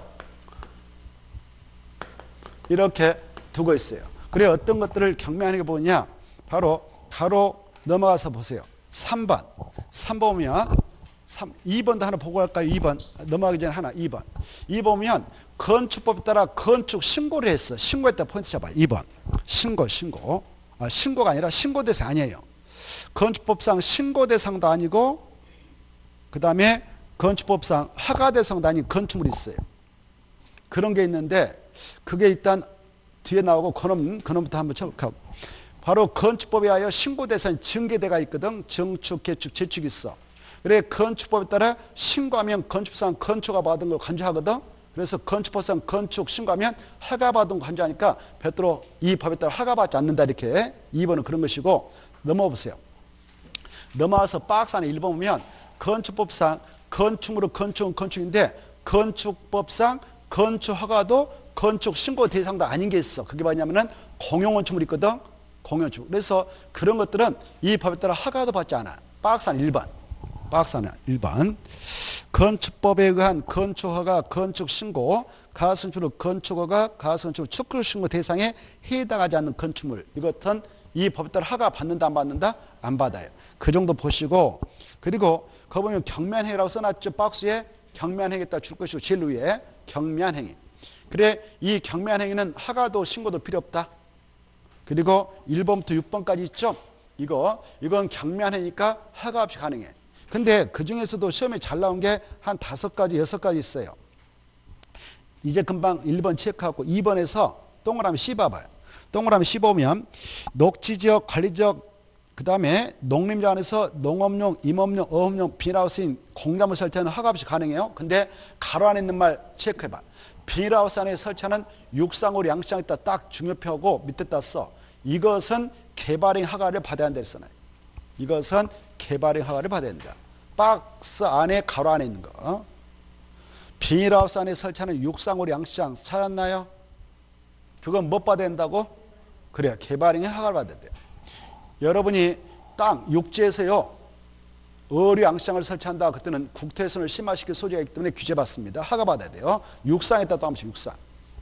이렇게 두고 있어요. 그래, 어떤 것들을 경미한 행위 보느냐? 바로 넘어가서 보세요. 3번. 3번 보면 2번도 하나 보고 갈까요? 2번. 넘어가기 전에 하나, 2번. 2번 보면 건축법에 따라 건축 신고를 했어. 신고했다 포인트 잡아. 2번. 신고. 신고가 아니라 신고대상 아니에요. 건축법상 신고대상도 아니고, 그 다음에 건축법상 허가대상도 아닌 건축물이 있어요. 그런 게 있는데, 그게 일단 뒤에 나오고 그놈부터 한번 쳐볼까요? 바로 건축법에 하여 신고대상이 증개대가 있거든. 증축, 개축, 재축이 있어. 그래, 건축법에 따라 신고하면 건축법상 건축허가 받은 걸 간주하거든. 그래서 건축법상 건축 신고하면 허가받은 거 간주하니까 별도로 이 법에 따라 허가받지 않는다. 이렇게 2번은 그런 것이고, 넘어가 보세요. 넘어와서 박스 안에 1번 보면 건축법상 건축물은 건축은 건축인데 건축법상 건축허가도 건축 신고 대상도 아닌 게 있어. 그게 뭐냐면은 공용건축물이 있거든. 공용건축물. 그래서 그런 것들은 이 법에 따라 허가도 받지 않아. 박스 안에 1번. 박스 안에 1번. 건축법에 의한 건축허가, 건축신고, 가설주로 건축허가, 가설주로 축구신고 대상에 해당하지 않는 건축물. 이것은 이 법에 따라 허가 받는다 안 받는다? 안 받아요. 그 정도 보시고, 그리고 거기 보면 경미한행위라고 써놨죠. 박스에 경미한행위 딱 줄 것이고, 제일 위에 경미한행위. 그래, 이 경미한행위는 허가도 신고도 필요 없다. 그리고 1번부터 6번까지 있죠. 이건 경미한행위니까 허가 없이 가능해. 근데 그 중에서도 시험에 잘 나온 게 한 5가지, 6가지 있어요. 이제 금방 1번 체크하고 2번에서 동그라미 C 봐봐요. 동그라미 C 보면 녹지지역, 관리지역, 그 다음에 농림지 안에서 농업용, 임업용, 어업용, 비닐하우스인 공작물 설치하는 허가 없이 가능해요. 근데 가로 안에 있는 말 체크해봐. 비닐하우스 안에 설치하는 육상으로 양식장에다 딱 중요표하고 밑에다 써. 이것은 개발행 허가를 받아야 한다 그랬잖아요. 이것은 개발행 허가를 받아야 한다. 박스 안에 가로 안에 있는 거. 비닐하우스 안에 설치하는 육상으로 양식장 찾았나요? 그건 못 받아야 된다고? 그래요. 개발행위 허가를 받아야 돼요. 여러분이 땅, 육지에서요, 어류 양식장을 설치한다. 그때는 국토해선을 심화시킬 소지가 있기 때문에 규제받습니다. 허가받아야 돼요. 육상에다 또 한 번씩 육상.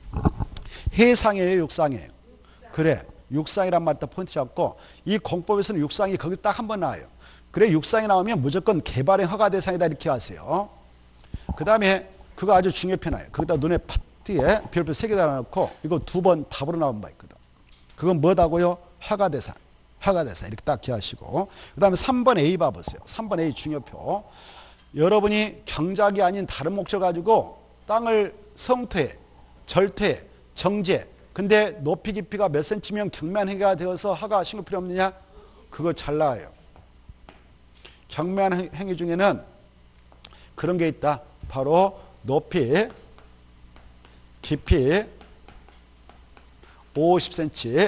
해상이에요, 육상이에요? 그래, 육상이란 말에 포인트 잡고, 이 공법에서는 육상이 거기 딱 한 번 나와요. 그래, 육상이 나오면 무조건 개발행 허가 대상이다 이렇게 하세요. 그 다음에 그거 아주 중요표 나요. 거기다 눈에 파트에 별표 3개 달아놓고 이거 2번 답으로 나온 바 있거든. 그건 뭐다고요? 허가 대상. 허가 대상 이렇게 딱 기하시고, 그 다음에 3번 A 봐보세요. 3번 A 중요표. 여러분이 경작이 아닌 다른 목적 가지고 땅을 성토해, 절토해, 정지해. 근데 높이 깊이가 몇 센치면 경미한행위가 되어서 허가 신고 필요 없느냐? 그거 잘 나와요. 경미한 행위 중에는 그런 게 있다. 바로 높이, 깊이 50cm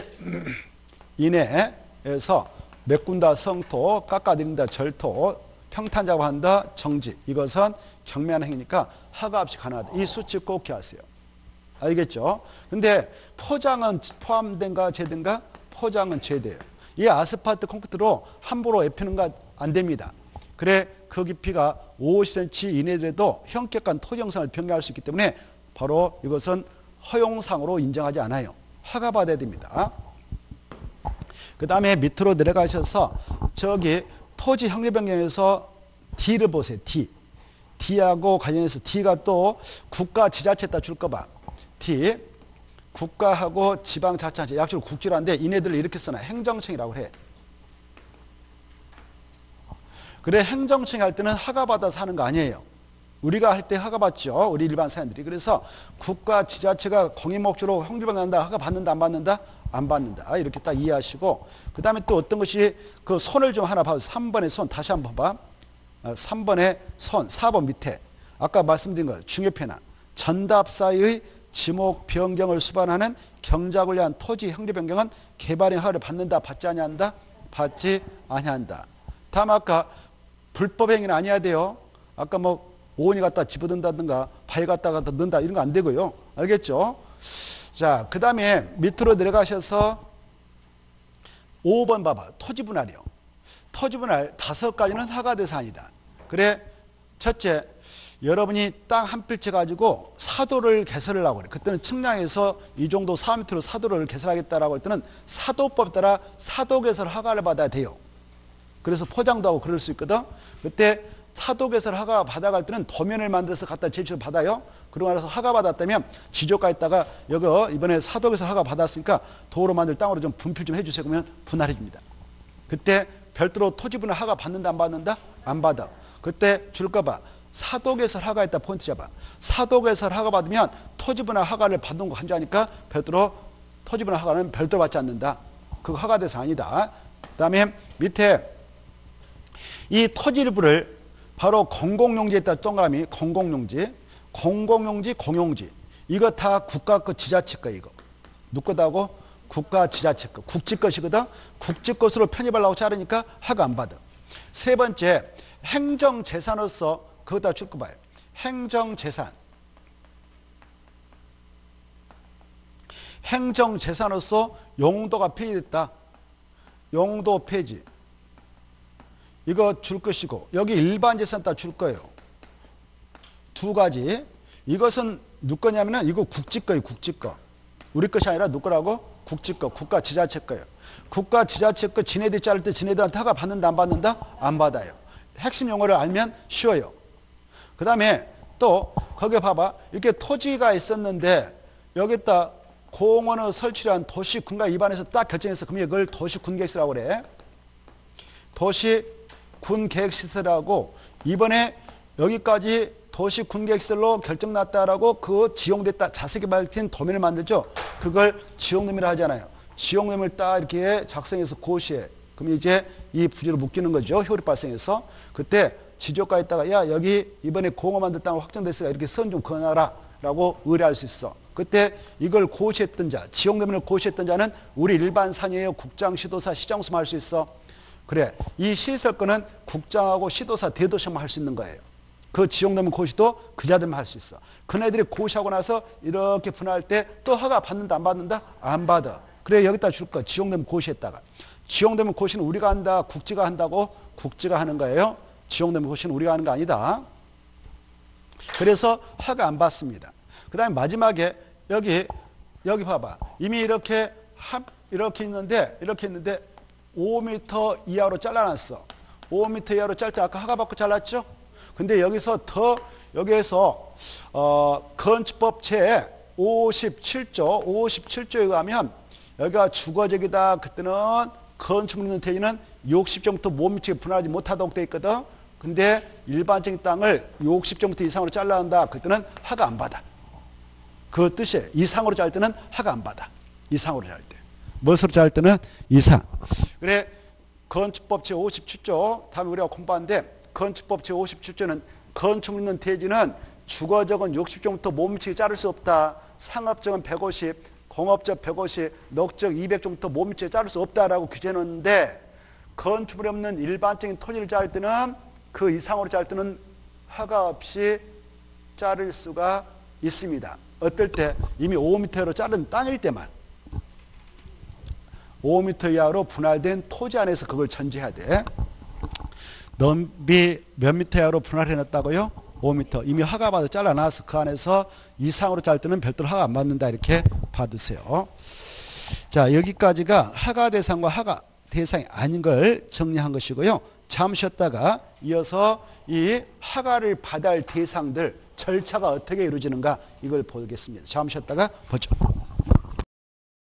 이내에서 메꾼다 성토, 깎아들인다 절토, 평탄 작업한다 정지. 이것은 경미한 행위니까 허가 없이 가능하다. 이 수치 꼭 기하세요. 알겠죠? 근데 포장은 포함된가 제된가? 포장은 제돼요. 이 아스팔트 콘크리트로 함부로 입히는 거 안 됩니다. 그래, 그 깊이가 50cm 이내더라도 현격한 토지 형상을 변경할 수 있기 때문에 바로 이것은 허용상으로 인정하지 않아요. 허가받아야 됩니다. 그 다음에 밑으로 내려가셔서 저기 토지 형리 변경에서 D를 보세요. D. D하고 관련해서 D가 또 국가 지자체에다 줄 거 봐. D. 국가하고 지방자치단체, 약식으로 국지라는데 이네들을 이렇게 써놔. 행정청이라고 해. 그래, 행정청이 할 때는 허가받아서 하는 거 아니에요. 우리가 할 때 허가받죠. 우리 일반 사람들이. 그래서 국가 지자체가 공익 목적으로 형리변경한다. 허가받는다 안 받는다? 안 받는다. 이렇게 딱 이해하시고, 그 다음에 또 어떤 것이 그 손을 좀 하나 봐서 3번의 손 다시 한번 봐봐. 3번의 손, 4번 밑에 아까 말씀드린 거 중요표나 전답사의 지목 변경을 수반하는 경작을 위한 토지 형리 변경은 개발의 허가를 받는다, 받지 아니한다? 받지 아니한다. 다음 아까 불법 행위는 아니어야 돼요. 아까 뭐 오은이 갖다 집어든다든가 바위 갖다가 넣는다 이런 거 안 되고요. 알겠죠? 자, 그 다음에 밑으로 내려가셔서 5번 봐봐. 토지 분할이요. 토지 분할 5가지는 허가 대상이다. 그래, 첫째, 여러분이 땅 한 필지 가지고 사도를 개설하려고 그래. 그때는 측량에서 이 정도 4m로 사도를 개설하겠다라고 할 때는 사도법 따라 사도 개설 허가를 받아야 돼요. 그래서 포장도 하고 그럴 수 있거든. 그때 사도 개설 허가 받아갈 때는 도면을 만들어서 갖다 제출 받아요. 그러고 나서 허가 받았다면 지조가에다가 여기 이번에 사도 개설 허가 받았으니까 도로 만들 땅으로 좀 분필 좀 해주세요. 그러면 분할해 줍니다. 그때 별도로 토지 분할 허가 받는다 안 받는다? 안 받아. 그때 줄까 봐. 사도 개설 허가했다 포인트 잡아. 사도 개설 허가 받으면 토지 분할 허가를 받는 거 간주하니까 별도로 토지 분할 허가는 별도로 받지 않는다. 그거 허가 대상 아니다. 그 다음에 밑에 이 토지일부를 바로 공공용지에다 동그라미 공공용지, 공공용지, 공용지. 이거 다 국가 거 지자체 거 이거. 누구 거다고? 국가 지자체 거. 국지 것이거든. 국지 것으로 편입하려고 자르니까 허가 안 받아. 세 번째, 행정재산으로서 그거다 줄 거 봐요. 행정재산. 행정재산으로서 용도가 폐지됐다. 용도 폐지. 이거 줄 것이고, 여기 일반 재산 다 줄 거예요. 두 가지. 이것은 누구 거냐면은 이거 국지 거예요, 국지 거. 우리 것이 아니라 누구 거라고? 국지 거, 국가 지자체 거예요. 국가 지자체 거 지네들이 자를 때 지네들한테 허가 받는다, 안 받는다? 안 받아요. 핵심 용어를 알면 쉬워요. 그 다음에 또, 거기 봐봐. 이렇게 토지가 있었는데, 여기다 공원을 설치한 도시군가 위반해서 딱 결정해서 그러면 이걸 도시군계획시설이라고 그래. 도시군계획시설하고 이번에 여기까지 도시군계획시설로 결정났다라고 그 지용됐다 자세히 밝힌 도면을 만들죠. 그걸 지용도면을 하잖아요. 지용도면을 딱 이렇게 작성해서 고시해. 그럼 이제 이 부지로 묶이는 거죠. 효율 발생해서. 그때 지조가에다가 야 여기 이번에 공원 만들었다고 확정됐으니까 이렇게 선 좀 그어놔라 라고 의뢰할 수 있어. 그때 이걸 고시했던 자, 지용도면을 고시했던 자는 우리 일반 산이에요. 국장, 시도사, 시장수만 할 수 있어. 그래, 이 시설권은 국장하고 시도사, 대도시만 할 수 있는 거예요. 그 지용도면 고시도 그 자들만 할 수 있어. 그네들이 고시하고 나서 이렇게 분할할 때 또 허가 받는다 안 받는다? 안 받아. 그래, 여기다 줄 거. 지용도면 고시했다가. 지용도면 고시는 우리가 한다, 국지가 한다고? 국지가 하는 거예요. 지용도면 고시는 우리가 하는 거 아니다. 그래서 허가 안 받습니다. 그 다음에 마지막에 여기 봐봐. 이미 이렇게 있는데 5m 이하로 잘라놨어. 5m 이하로 짤 때 아까 허가 받고 잘랐죠? 근데 여기서 건축법 제 57조에 의하면 여기가 주거지역이다. 그때는 건축물 있는 토지는 60정부터 못 미치게 분할하지 못하도록 되어 있거든. 근데 일반적인 땅을 60정부터 이상으로 잘라낸다. 그때는 허가 안 받아. 그 뜻이에요. 이상으로 짤 때는 허가 안 받아. 이상으로 짤 때. 무엇으로 짤 때는 이상. 그래, 건축법 제57조, 다음에 우리가 공부하는데, 건축법 제57조는 건축물 있는 대지는 주거적은 60정부터 못 미치게 자를 수 없다. 상업적은 150, 공업적 150, 녹적 200정부터 못 미치게 자를 수 없다라고 규제했는데, 건축물이 없는 일반적인 토지를 짤 때는 그 이상으로 짤 때는 허가 없이 자를 수가 있습니다. 어떨 때? 이미 5m로 자른 땅일 때만. 5m 이하로 분할된 토지 안에서 그걸 전제해야 돼. 넓이 몇 미터 이하로 분할해놨다고요? 5m. 이미 허가 받아 잘라놔서 그 안에서 이상으로 짤 때는 별도로 허가 안 받는다. 이렇게 받으세요. 자, 여기까지가 허가 대상과 허가 대상이 아닌 걸 정리한 것이고요. 잠시 쉬었다가 이어서 이 허가를 받아야 할 대상들 절차가 어떻게 이루어지는가 이걸 보겠습니다. 잠시 쉬었다가 보죠.